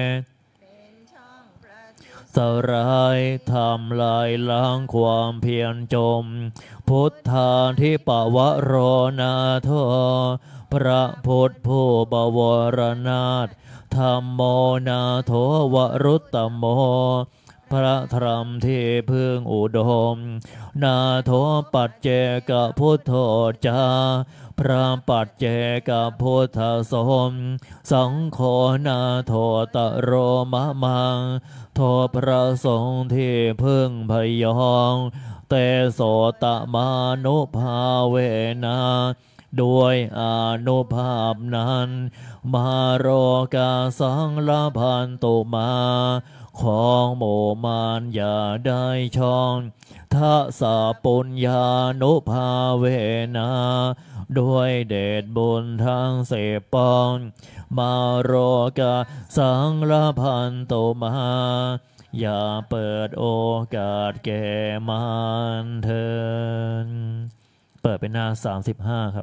สลายทำลายล้างความเพียรจมพุทธาธิปวโรนาโทพระพุทธผู้บวรนาถธรรมโมนาโทวรุตตโมพระธรรมที่พึงอุดมนาโทปัจเจกพุทโธจาพระปัจเจกพุทธสมสังโฆนาโทตโรมะมังโทพระสงฆ์ที่พึงพยองเตโสตมานุภาเวนะด้วยอานุภาพนั้นมาโรกาสังละพันตุมาของโมมานอย่าได้ช่องทัสสะปุญญานุภาเวนะด้วยเดชบุญทั้งเสพปองมาโรกาสังละพันตุมาอย่าเปิดโอกาสแก่มารเถิดเปิดเป็นหน้าสามสิบห้าครับ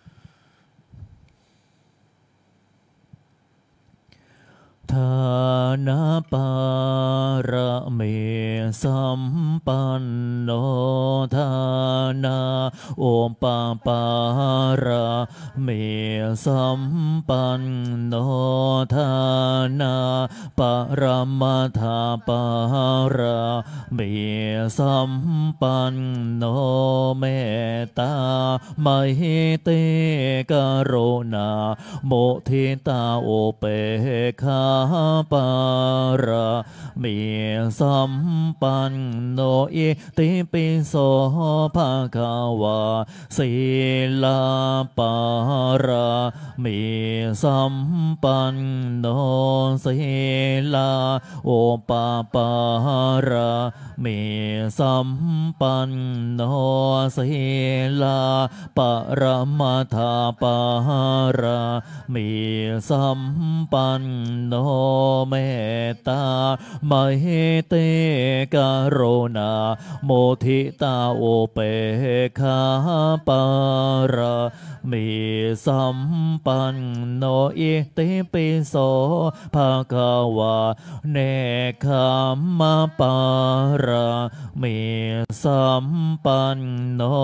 ทานาปาระเมสัมปันโนทานาโอปาปาระเมสัมปันโนทานาปรมัทธาปาระเมสัมปันโนเมตตามหิเตกโรณาโมทิตาโอเปคาปาระเมสัมปันโนอิติปิโสภะคะวาศีลาปาระเมสัมปันโนศีลาโอปาปาระเมสัมปันโนศีลาปรมัทธาปาระเมสัมปันโนเมตตามหิเตกโรณาโมทิตาโอเปคาปาระเมสัมปันโนอิติปิโสภะคะวาเนคขมะปาระเมสัมปันโน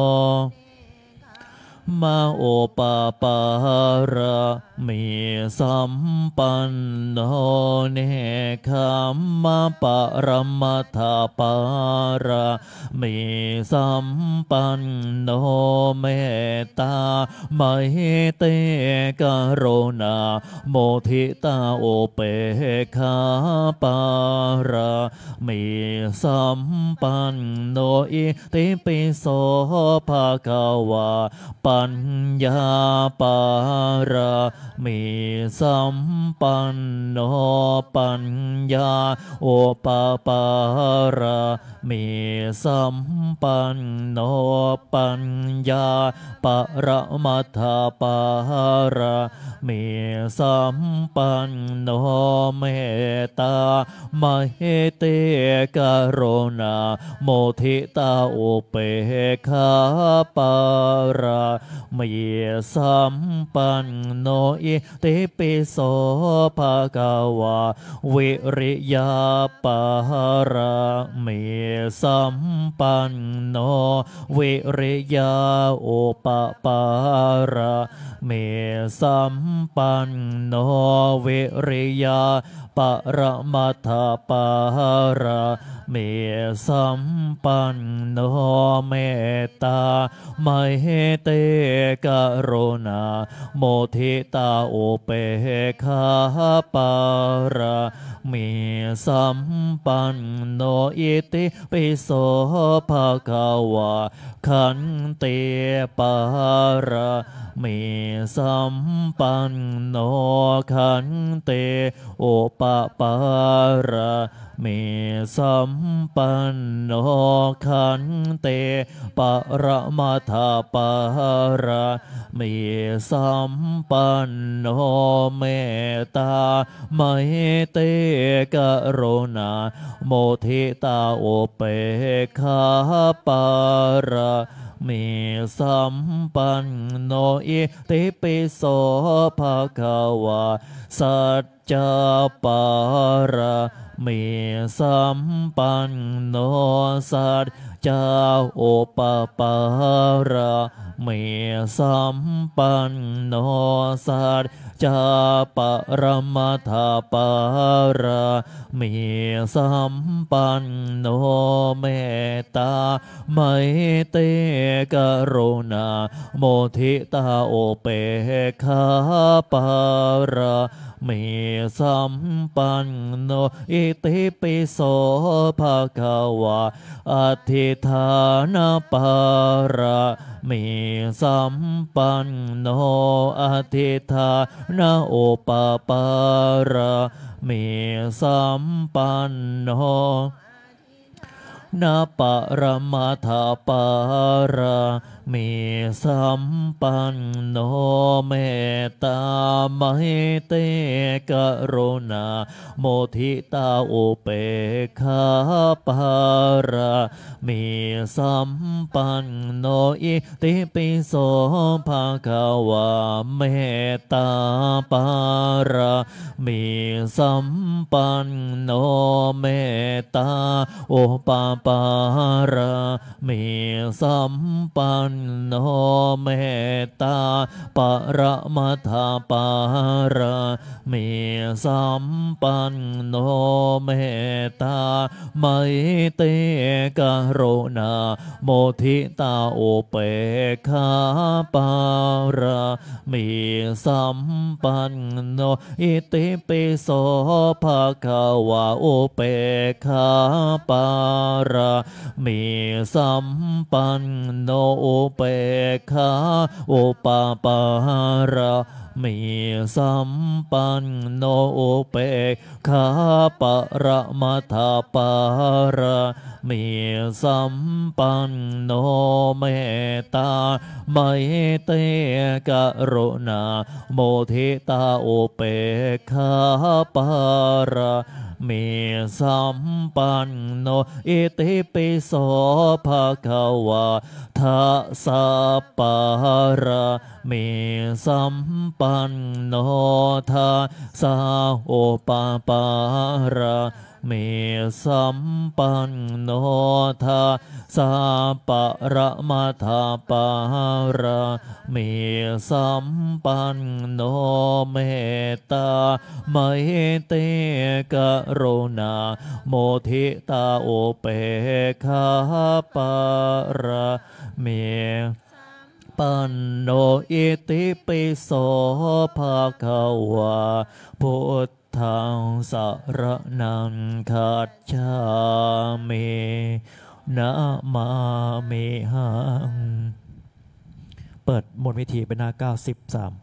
มาโอปาปาระเมสัมปันโนเนคขมะปรมัทธาปาระเมสัมปันโนเมตตามหิเตกโรณาโมทิตาโอเปคาปาระเมสัมปันโนอิติปิโสภะคะวาปัญญาปาระเมสัมปันโนปัญญาโอปาปาระเมสัมปันโนปัญญาปรมัทธาปาระเมสัมปันโนเมตตามหิเตกโรณาโมทิตาโอเปคาปาระเมสัมปันโนอิติปิโสภะคะวาวิริยาปาระเมสัมปันโนวิริยาโอปปาระเมสัมปันโนวิริยาปรมัทธาปาระเมสัมปันโนเมตตามหิเตกโรณาโมทิตาโอเปคาปาระเมสัมปันโนอิติปิโสภะคะวาขันเตปาระเมสัมปันโนขันเตโอปปาระเมสัมปันโนขันเตปรมัทธาปาระเมสัมปันโนเมตตามหิเตกโรณาโมทิตาโอเปคาปาระเมสัมปันโนอิติปิโสภะคะวาสัจจปาระเมสัมปันโนสัจจาโอปปาระเมสัมปันโนสัจจาปรมัทธาปาระเมสัมปันโนเมตตามหิเตกโรณาโมทิตาโอเปคาปาระเมสัมปันโนอิติปิโสภะคะวาอธิฐานะปาระเมสัมปันโนอธิฐานะโอปปาระเมสัมปันโนนาปรมัทธาปาระมีสัมปันโนเมตตาไมเตกรุณาโมทิตาอุเปกขาปารามีสัมปันโนอิติปิโสภะคะวะเมตตาปารามีสัมปันโนเมตตาโอปาปารามีสัมปันโนเมตตาปรมัตถปารามีสัมปันโนเมตตาไมเตกรุณาโมทิตาโอเปกขาปารามีสัมปันโนอิติปิโสภะคะวะโอเปกขาปารามีสัมปันโนโอเปกขาโอปาปารามีสัมปันโนโอเปกขาปรมัตถปารามีสัมปันโนเมตตาไมเตกรุณาโมทิตาโอเปกขาปารามีสัมปันโนอิติปิโสภะคะวะทัสสะปารามีสัมปันโนทัสสะโอปาปารามีสัมปันโนทัสสะปรมัตถปารามีสัมปันโนเมตตาไมเตกรุณาโมทิตาโอเปกขาปารามีปันโนอิติปิโสภะคะวะพุทธังสรณังคัจฉามินะมามิหังเปิดหมวดวิธีเป็นหน้าเก้าสิบสาม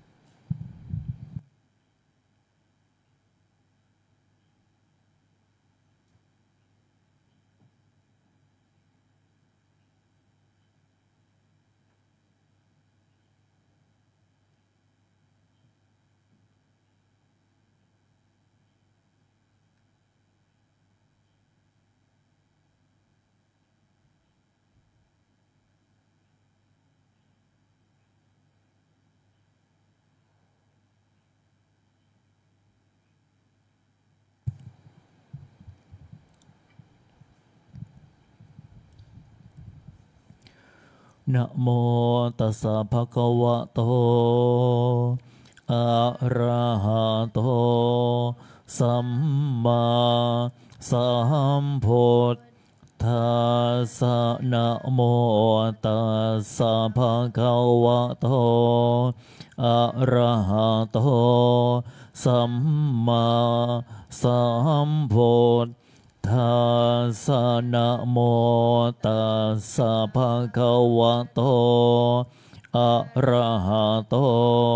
นะโมตัสสะภะคะวะโตอะระหะโตสัมมาสัมพุทธัสสะนะโมตัสสะภะคะวะโตอะระหะโตสัมมาสัมพุทธัสสะนะโมตัสสะภะคะวะโตอะระหะโต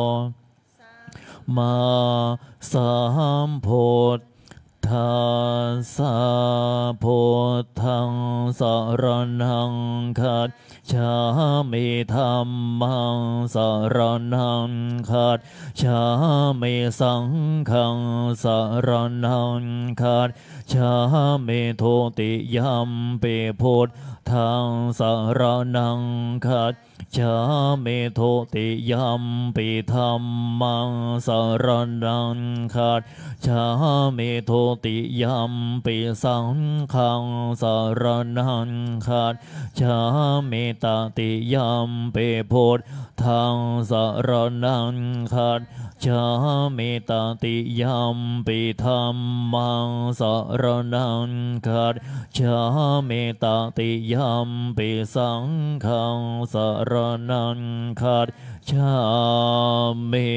มาสัมพุทธัสสะพุทธังสรณังคัจฉามิธัมมังสรณังคัจฉามิสังฆังสรณังคัจฉามิทุติยัมปิพุทธังสรณังคัจฉามิทุติยัมปิธัมมังสรณังคัจฉามิทุติยัมปิสังฆังสรณังคัจฉามิตติยัมปิพุทธังสรณังคัจฉามิตติยัมปิธัมมังสรณังคัจฉามิตติยัมปิสังฆังสรณังคัจฉามิ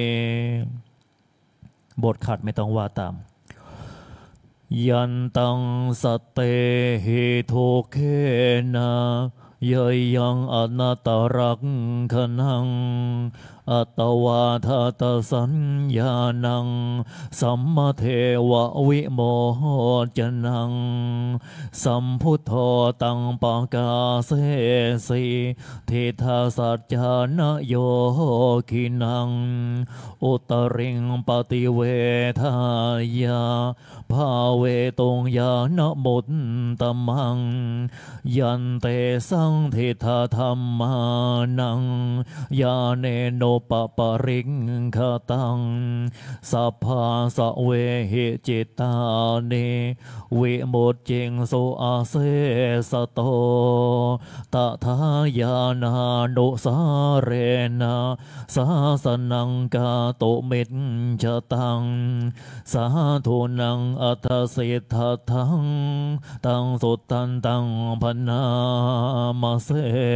บทขัดไม่ต้องว่าตามยันตังสเตหิทุเคนะยยังอนัตตรักขนังออัตวาทาตสัญญานังสัมมาเทววิโมจนังสัมพุทโธตังปากาเสสีทิทาสัจจานโยคินังอุตริงปฏิเวทายาภาเวตงยานมุตตมังยันเตสังทิทาธรรมานังยาเนโนปปริงคตังสัพพาสเวหิจิตานิวิมุตจิงสุอาเสสโตตถายานานุสาเรนะสาสนังกาโตมิจฉตังสาธุนังอัตสิทธัตถังตังสุตตันตังพนามาเส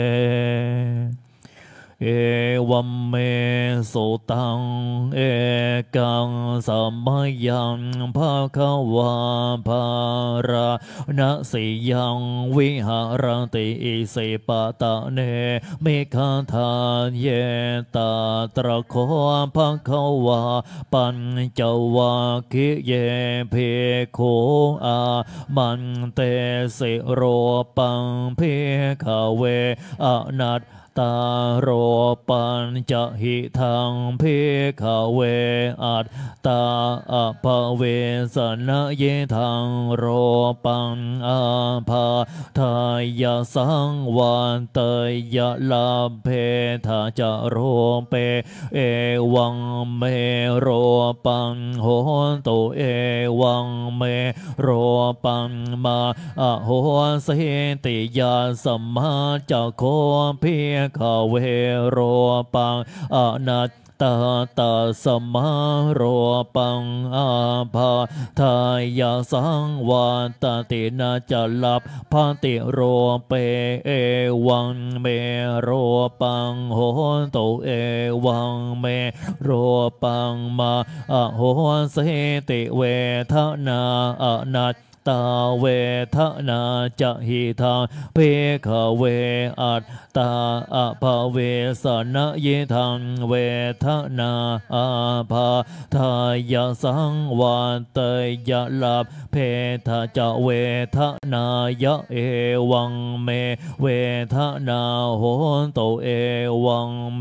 เอวัมเมสุตังเอกังสัมมายังภาควาภาราณสิยังวิหารติอิสิปตะเนมิคาทานเยตาตระโคภาควาปัญจวัคคิเยเพโคอามันเตสิโรปังเพขเวอนัตตาโรปัญจหิทังเพขเวอัตตาอภเวสนะเยทังโรปังอาภาทายาสังวันเตยะลาเพทาจโรเปเอวังเมโรปังโหตุเอวังเมโรปังมาอโหสิติยาสัมมาจักโคเพขเวโรปังอนัตตาตาสมาโรปังอาภาทายาสังวาตตินาจะลับพาติโรเปเอวังเมโรปังโหตุเอวังเมโรปังมาอโหสิติเวทนาอนัตตาเวทนาจะหิทาเพขเวอัตตาอภเวสนะเยทังเวทนาอาภาทายาสังวันเตยะลาภเพทะจะเวทนายะเอวังเมเวทนาโหตุเอวังเม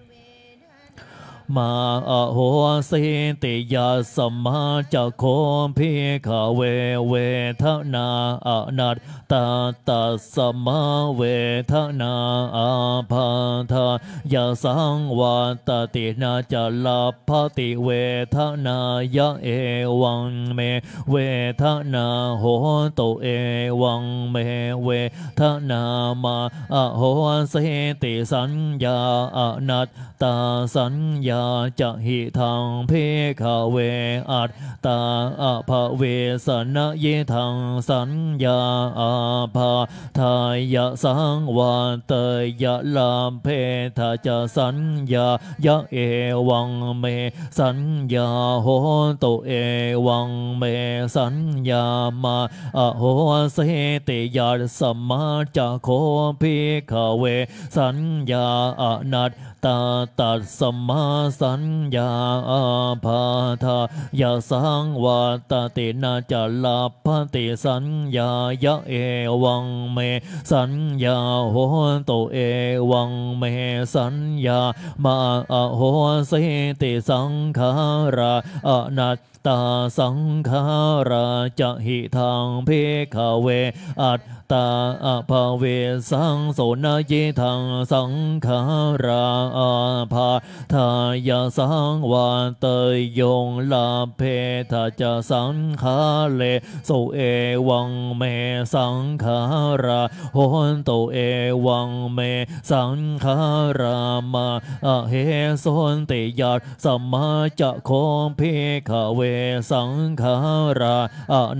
มาอโหสิติยาสมาจักโคภิกขเวเวทนาอนัตตาตัสสมาเวทนาอาภาทายาสังวาตตินาจะลาภติเวทนายะเอวังเมเวทนาโหตุเอวังเมเวทนามาอโหสิติสัญญาอนัตตาสัญญาจะหิทังเพขเวอัตตาอภเวสนะเยทังสัญญาอาภาทายะสังวันเตยะลามเพทาจะสัญญายะเอวังเมสัญญาโหตุเอวังเมสัญญามาอโหสิติยาสมาจักโคภิกขเวสัญญาอนัตตาตัสสมาสัญญาอาภาทายาสังวาตตินาจะลาภติสัญญายะเอวังเมสัญญาโหตุเอวังเมสัญญามาอโหสิติสังขาราอนัตตาสังขาราจะหิทังเพขเวอัตตาอภเวสังโสนเยทังสังขาราอาภาทายาสังวันเตยยงลาเพทาจะสังขาเลโสเอวังเมสังขาราโหนโตเอวังเมสังขารามาอเหสนติยาสัมมาจะโคภิกขเวสังขาราอนัต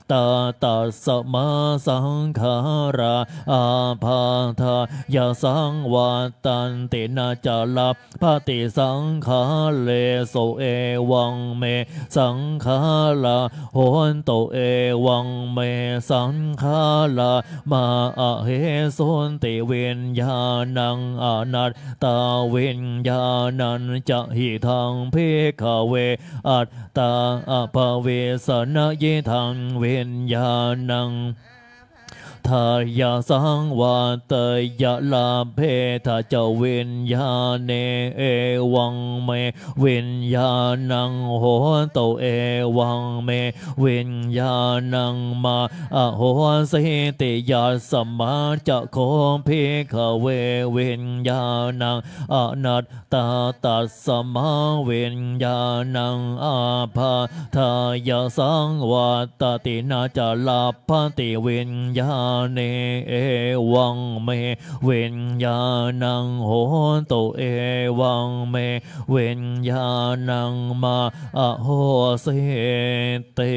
ตาตัสสมาสังขาราอาภาทายาสังวัตันตินาจาลาปฏิสังขาเลโสเอวังเมสังขาราโหนโตเอวังเมสังขารามาอะเหสุนติวิญญาณังอนัตตาวิญญาณันจะหิทังเพขเวอัตตาอภเวสนะยิทังวิญญาณังทายาสังวัตยะลาเพทะเจวิญญาเนเอวังเมวิญญาณังโหโตเอวังเมวิญญาณังมาอโหสิติยาสมาจะโคภิกขเววิญญาณังอนัตตาตัสสมาวิญญาณังอาภาทายาสังวัตตินาจาลาภติวิญญาเนเอวังเมวิญญาณังโหโตเอวังเมวิญญาณังมาอโหสิติ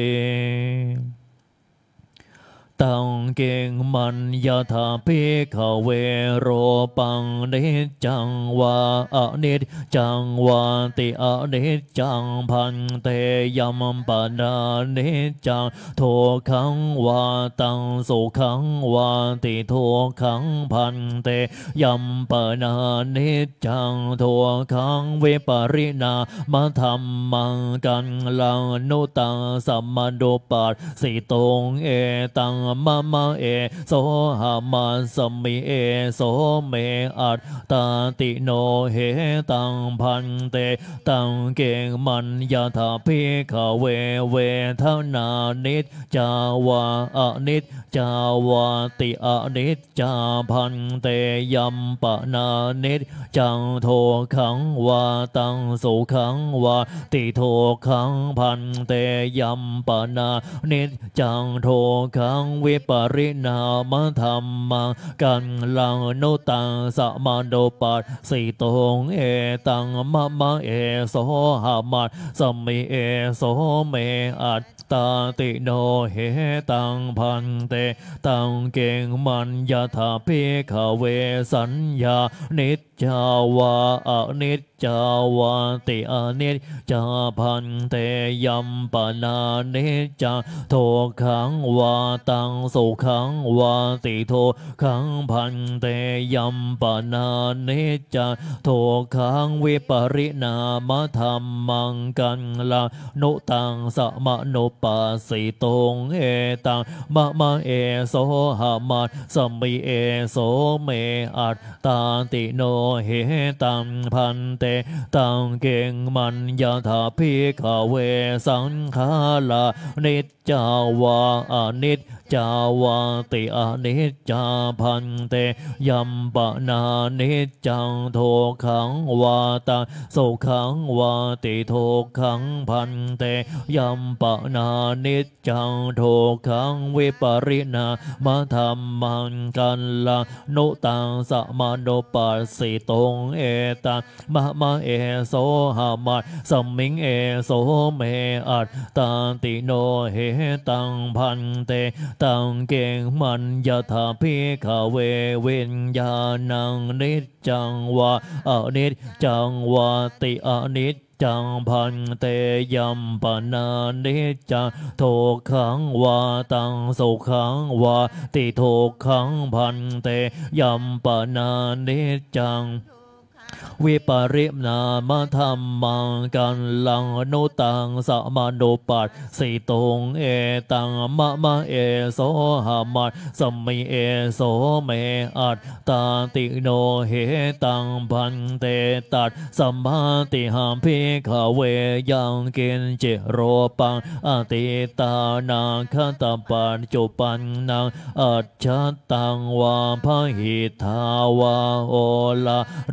ตังเก่งมันยะถาภิกขเวโรปังนิจจังวาอนิจจังวาติอนิจจังพันเตยัมปนานิจจังโทขังวาตังสุขังวาติโทขังพันเตยัมปนานิจจังโทขังวิปริณามะธัมมังกันลังนุตังสัมมาโดปัสสิตงเอตังมะมะเอโสหามาสมิเอโสเมอัตตาติโนเหตังพันเตตังเก่งมันยะถาภิกขเวเวทนานิจจาวาอนิจจาวาติอนิจจาพันเตยัมปนานิจจังโทขังวาตังสุขังวาติโทขังพันเตยัมปนานิจจังโทขังวิปริณามะธัมมังกันลังนุตังสัมมาโดปัสสิตงเอตังมะมะเอโสหามัสสมิเอโสเมอัตตาติโนเหตังพันเตตังเก่งมันยะถาภิกขเวสัญญานิจจาวาอนิจจาวาติอนิจจาพันเตยัมปนานิจจาโทขังวาตังสุขังวาติโทขังพันเตยัมปนานิจจาโทขังวิปริณามะธัมมังกันลังนุตังสัมมานุปัสสิตงเอตังมะมะเอโสหามัสสมิเอโสเมอัตตาติโนเหตังพันเตตังเก่งมันยะถาภิกขเวสังขารานิจจาวาอนิจจาวาติอนิจจาพันเตยัมปนานิจจังโทขังวาตังสุขังวาติโทขังพันเตยัมปนานิจจังโทขังวิปริณามะธัมมังกันลังนุตังสัมมาโดปัสสิตงเอตังมะมะเอโสหามัสสมิงเอโสเมอัตตาติโนเหตังพันเตตังเก่งมันยะถาภิกขเววิญญาณังนิจจังวาอนิจจังวาติอนิจจังพันเตยัมปนานิจจังโทขังวาตังสุขังวาติโทขังพันเตยัมปนานิจจังวิปริณามะธัมมังกันลังนุตังสัมมาโดปัสสิตงเอตังมะมะเอโสหามัสสมิเอโสเมอัตตาติโนเหตังพันเตตัดสัมมาติหามภิกขเวยังกินจิโรปังอติตานังคตปัจจุปันนังอัจฉตังวาพหิทาวาโอลาริกัง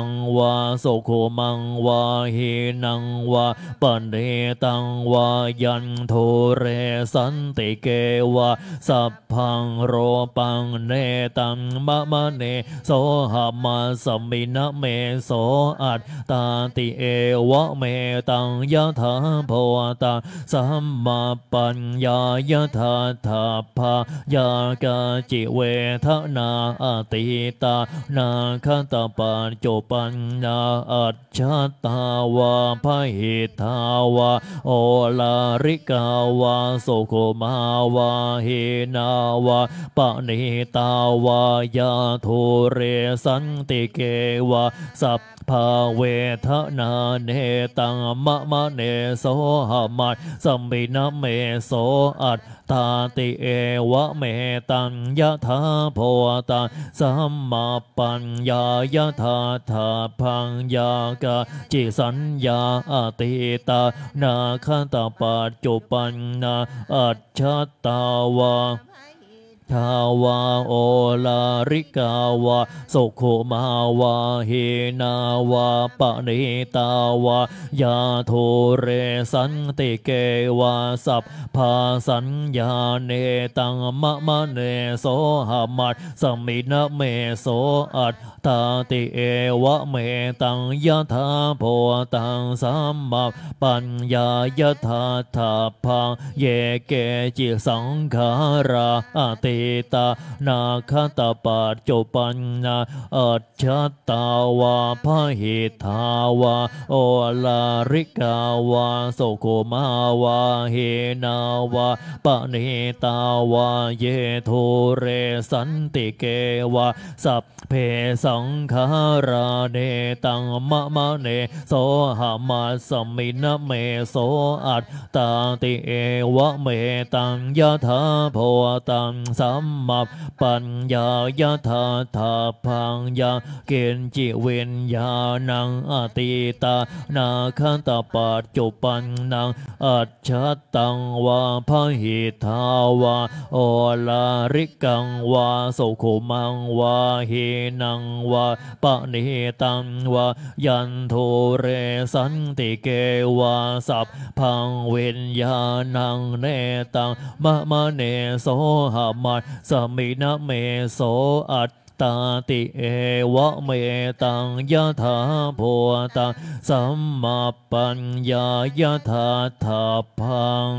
วาสุโขมังวาหินังวาปเนตังวายันโทเรสันติเกวะสัพพังโรปังเนตังมะมะเนโสหมาสมินะเมโสอัตตาติเอวะเมตังยะถาภวตาสัมมาปัญญายะถาถาภายากาจิเวทนาอติตานาคตาปัจจุปันนาอัจฉตาวาพหิทาวาโอลาริกาวาสุโขมาวาหินาวาปณิตาวายาทุเรสันติเกวะสัพภาเวทนาเนตังมะมะเนโสหมัสสมินะเมโสอัตตาติเอวะเมตัญยะถาโพตาสัมมาปัญญายะถาถาพังยากาจิสัญญาอติตานาคตาปัจจุปันนาอัจฉตาวาทาวาโอลาริกาวาสุโขมาวาหินาวาปณิตาวายาโทเรสันติเกวาสัพพาสัญญาเนตังมะมะเนโสหมัสสมินะเมโสอัตตาติเอวะเมตังยะถาโพตังสัมมาปัญญายะถาถาพังเยเกจิสังขาราอติตานาคตาปัจจุปันนาอัจฉตาวาพหิทาวาโอลาริกาวาสุโขมาวาหินาวาปณิตาวาเยทุเรสันติเกวะสัพเพสังขาราเนตังมะมะเนโสหมัสสมินะเมโสอัตตาติเอวะเมตังยะถาโพตังสัมมาปัญญายะถาถาพังยาเกณจิเวิญญาณังอติตานาคตาปัจจุปันนังอัจฉตังวาพหิทาวาโอลาริกังวาสุโขมังวาหินังวาปณิตังวายันโทเรสันติเกวาสัพพังเวิญญาณังเนตังมะมะเนโสหมัสสมินะเมโสอัตตาติเอวะเมตังยะถาโพตังสัมมาปัญญายะถาถาพัง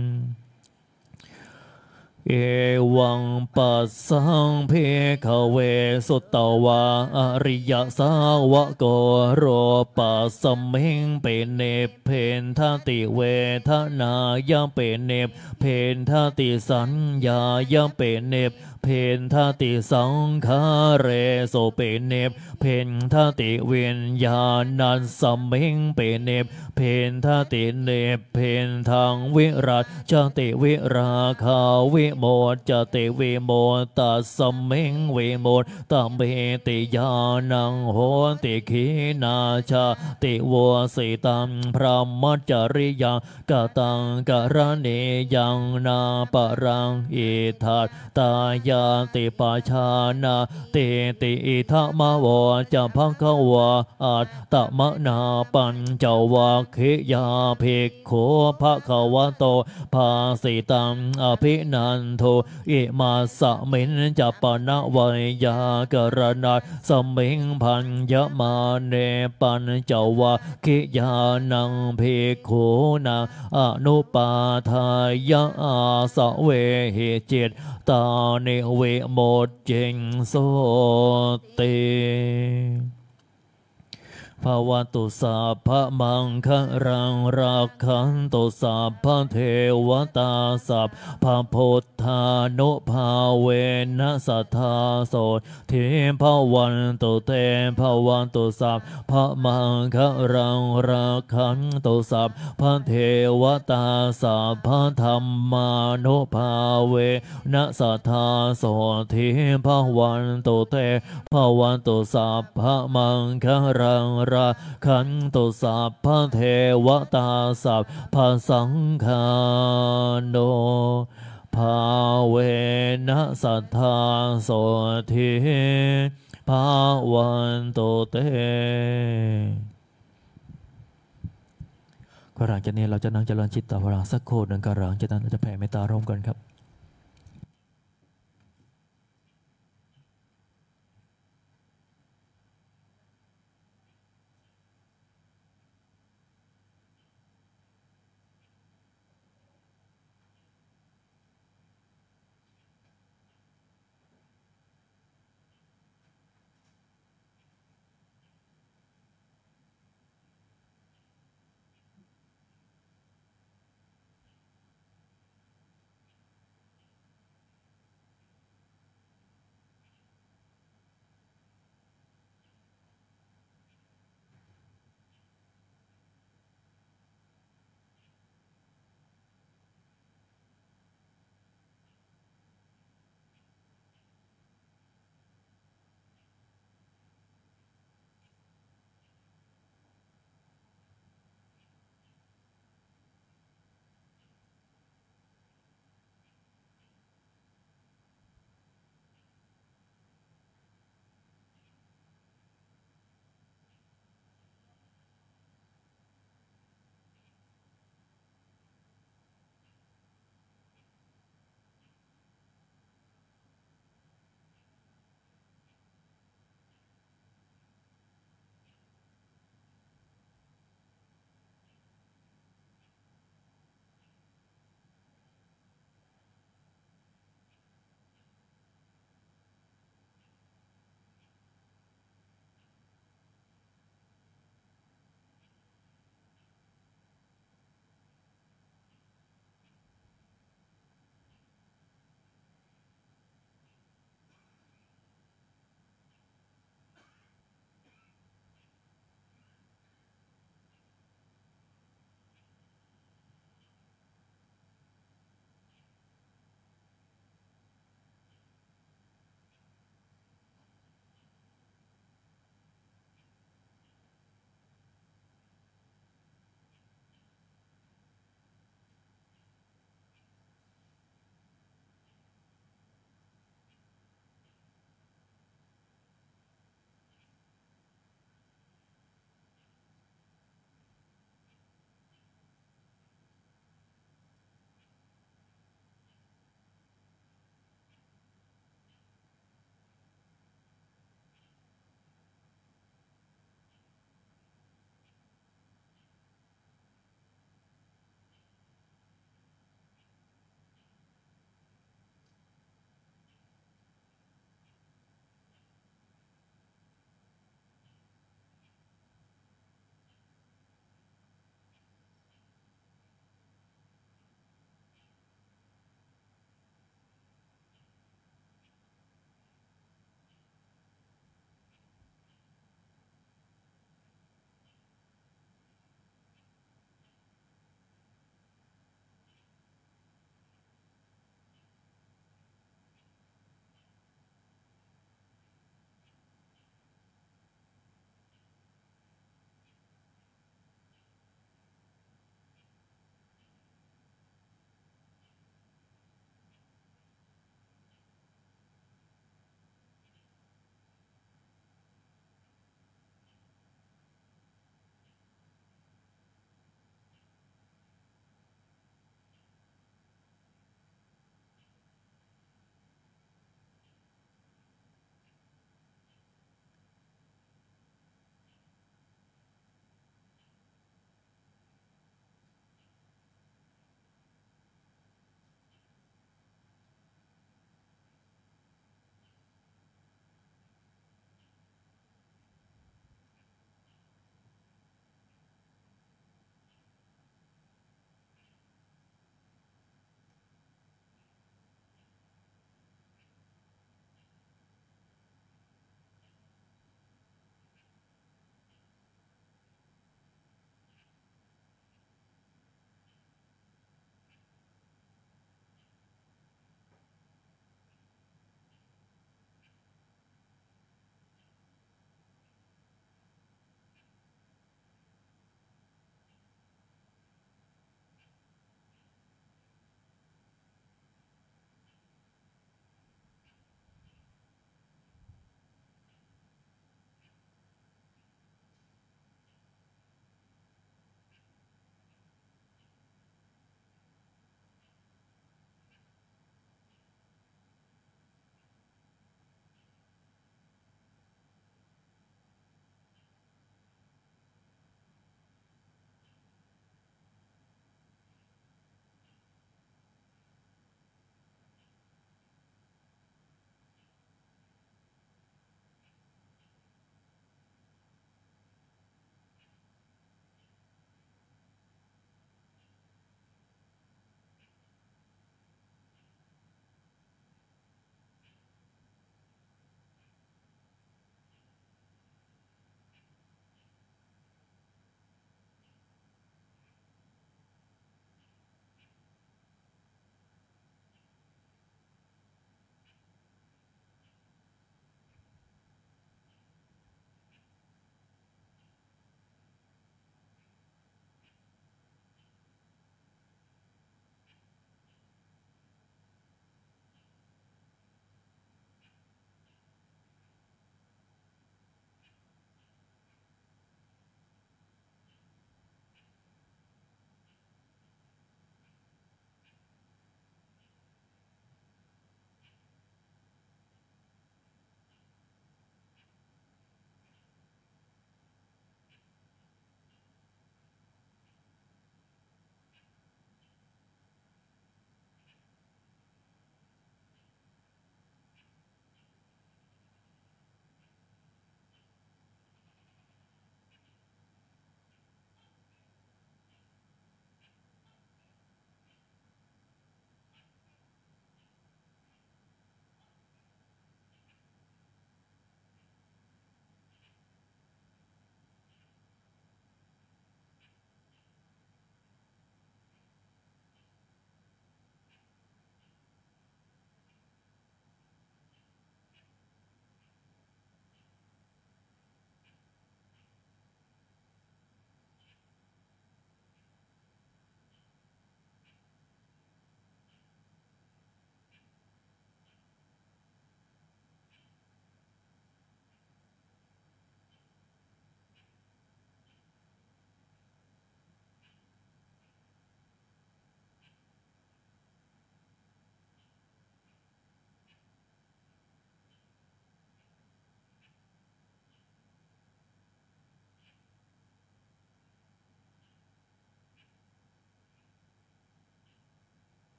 เอวังปัสสังเพขเวสุตตวาอริยสาวกโกโรปัสสมิงเปเนเพนทติเวทนายะเปเนเพนทติสัญญายะเปเนเพนทติสังขาเรโสเปเนเพนทติเวียญญาณัสสมิงเปเนเพนทติเนเพนทางวิรัตจติวิราคาวิโมจติวิโมตัสสมิงวิโมตเมติญาณังโหติขีนาชาติวสิตังพระมัจจริยังกตังกรณียังนาปรังอิทัตตายาติปัชานาติติอิทะมะวะจะภควะอัตตมนาปัญจวัคคิยาภิกขุภควโตภาสิตังอภินันโทอิมาสมินจัปนะวัยยากรณะสมิงพันยมาเนปัญจวัคคิยานังภิกขุนาอนุปาทายาอาสเวหิจิตตานิเวโมจิงโสติภวตุสัพพมังคะรังรักขันตุสัพพเทวตาสัพพพุทธานุภาเวนัสทธาโสทิภวันตุเตภวันตุสัพพมังคะรังรักขันตุสัพพเทวตาสัพพธรรมานุภาเวนัสทธาโสทิภวันตุเตภวันตุสัพพมังคะรังราขันตุสัพพเทวตาสัพพสังฆาโนภาเวนะสัทธาโสทิภภาวันโตเตก็หลังจากนี้เราจะนั่งเจริญจิตตภาวนาสักโคดหนึ่งก็หลังจากนั้นเราจะแผ่เมตตาร่วมกันครับ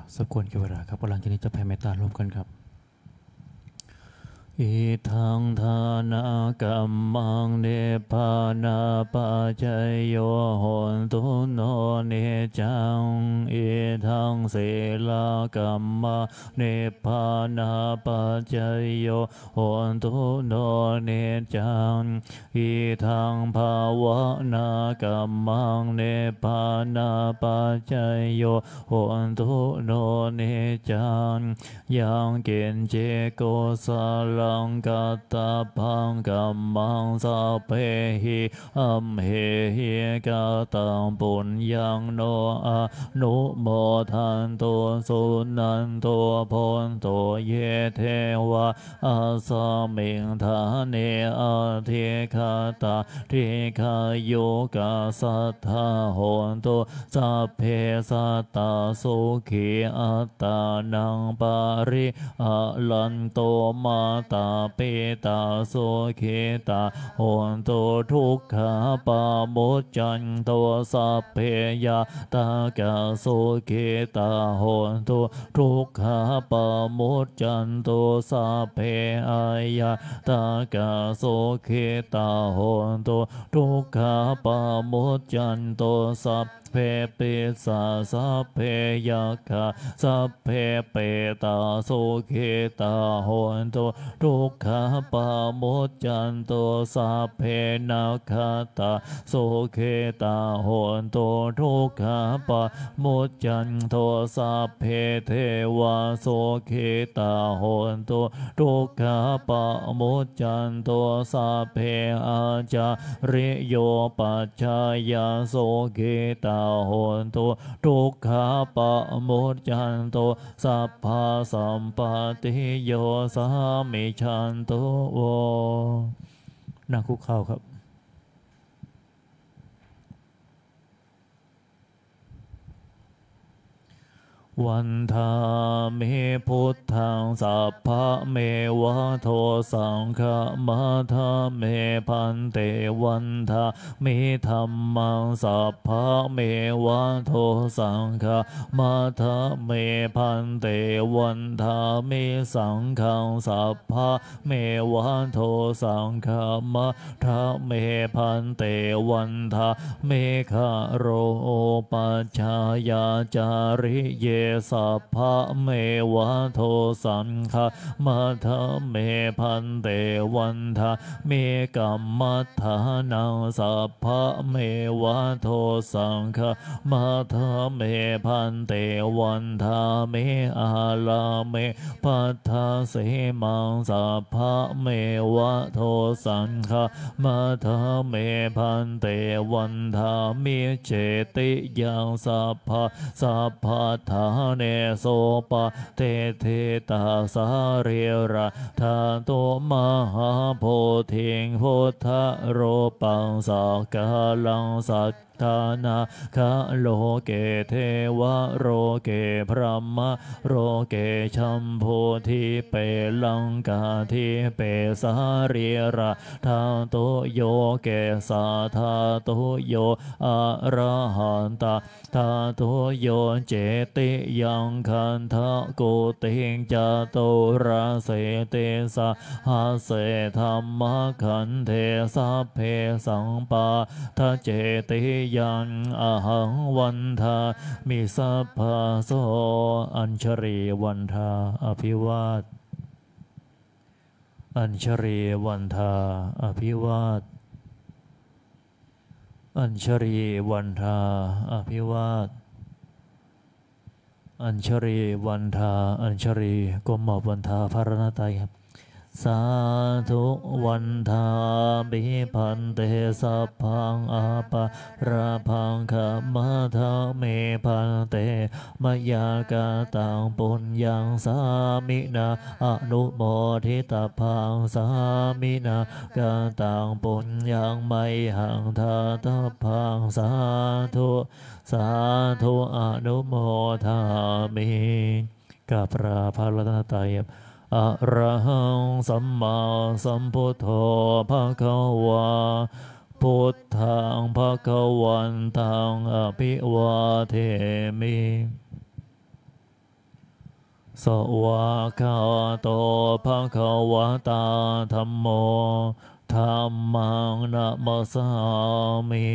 สักควรแก่เวลาครับหลังจากนี้จะแผ่เมตตาร่วมกันครับอิทังทานากัมมังเนปานาปัจจยโยโหนตุโนเนจังอิทังเสลากัมมาเนปานาปัจจยโยโหนตุโนเนจังอิทังภาวนากัมมังเนปานาปัจจยโยโหนตุโนเนจังยังเกณเจโกสาลังกัตตาพังกัมมังสัพเพหิอัมเหหิกาตังปุญญังโนอะนุโมทันโตสุนันโตพนโตเยเทวะอาสามิงธาเนอาเทคาตาเทคาโยกาสัทธาโหนโตสัพเพสัตตาสุขีอัตตานังปาริอะลันโตมาตาเปตาโสเคตาโหนโตทุกขาปาโมจจันโตสัพเพยาตากาโสเคตาโหนโตทุกขาปาโมจจันโตสัพเพอายาตากาโสเคตาโหนโตทุกขาปาโมจจันโตสัพเพปิสาสัพเพยัคฆะสัพเพเปตาโสเคตาโหนโตทุกขาปาโมจจันโตสัพเพนาคาตาโสเคตาโหนโตทุกขาปาโมจจันโตสัพเพเทวาโสเคตาโหนโตทุกขาปาโมจจันโตสัพเพอาจาริโยปัจจายาโสเคตาโหนโตทุกขาปะโมจจันโตสัพพะสัมปติโยสามิชันโตโวนั่งคุกเข่าครับวันทาเมพุทธังสัพพะเมวะโทสังฆมาทาเมพันเตวันทาเมธัมมังสัพพะเมวะโทสังฆมาทาเมพันเตวันทาเมสังฆังสัพพะเมวะโทสังฆมาทาเมพันเตวันทาเมฆะโรปัจจายาจาริเยสัพพะเมวะโทสังฆมัทเมพันเตวันทาเมกัมมัฏฐานังสัพพะเมวะโทสังฆมัทเมพันเตวันทาเมอาลาเมปัทธาเสมังสัพพะเมวะโทสังฆมัทเมพันเตวันทาเมเจติยังสัพพะสัพพะทาเนโสปะเตเทตาสาเรระทาโตมหาโพธิงพุทธโรปังสักกาลังสัตทานาคะโลเกเทวะโรเกพระมะโรเกชัมโพธิเปลังกาทิเปสารีระทาโตโยเกสาทาโตโยอะระหันตาทาโตโยเจติยังคันทะโกติงจโตระเสเตสะหาเสธรรมขันเทสัพเพสังปาทะเจติยังอหังวันทามิสัพพะโสอัญชรีวันทาอภิวาทอัญชรีวันทาอภิวาทอัญชรีวันทาอภิวาทอัญชรีวันทาอัญชรีกรมหมอบวันทาพระนตรัยครับสาธุวันทาบิพันเตสัพพังอาปะราพังขมาทาเมพันเตมยากาตังปุญญังสามินาอนุโมทิตาพังสามินากาตังปุญญังไมหังทาตาพังสาธุสาธุอนุโมทามิกราบพระพระรัตนตรัยอะระหังสัมมาสัมพุทโธภะคะวาพุทธังภะคะวันตังอภิวาเทมิสวากขาโตภะคะวะตาธัมโมธัมมังนะมัสสามิ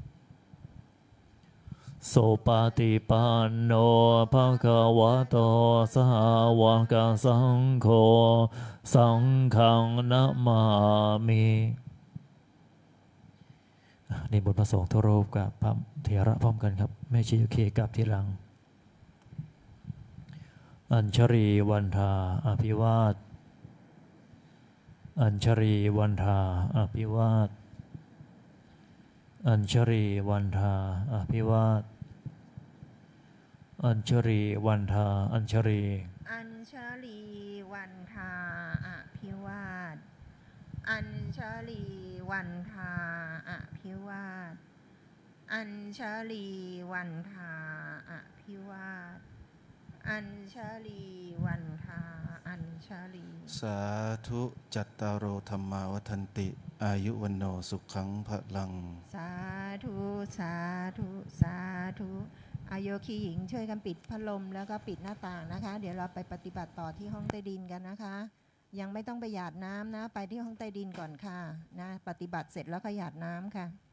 สุปฏิปันโนภะคะวะโตสาวกสังโฆสังฆังนะมามิในบทพระสงฆ์ทุกรูปกับพระเถระพร้อมกันครับแม่ชีโอเคกับที่หลังอัญชรีวันทาอภิวาทอัญชรีวันทาอภิวาทอัญชรีวันทาอภิวาทอัญชรีวันทาอัญชรีอัญชลีวันทาอภิวาทอัญชลีวันทาอภิวาทอัญชลีวันทาอภิวาทอัญชลีวันทาอัญชลีสาธุจัตตารโอธรรมาวัฏันติอายุวันโนสุขังพลังสาธุสาธุสาธุอายโยคีหญิงช่วยกันปิดพัดลมแล้วก็ปิดหน้าต่างนะคะเดี๋ยวเราไปปฏิบัติต่อที่ห้องใต้ดินกันนะคะยังไม่ต้องไปหยาดน้ำนะไปที่ห้องใต้ดินก่อนค่ะนะปฏิบัติเสร็จแล้วก็หยาดน้ำค่ะ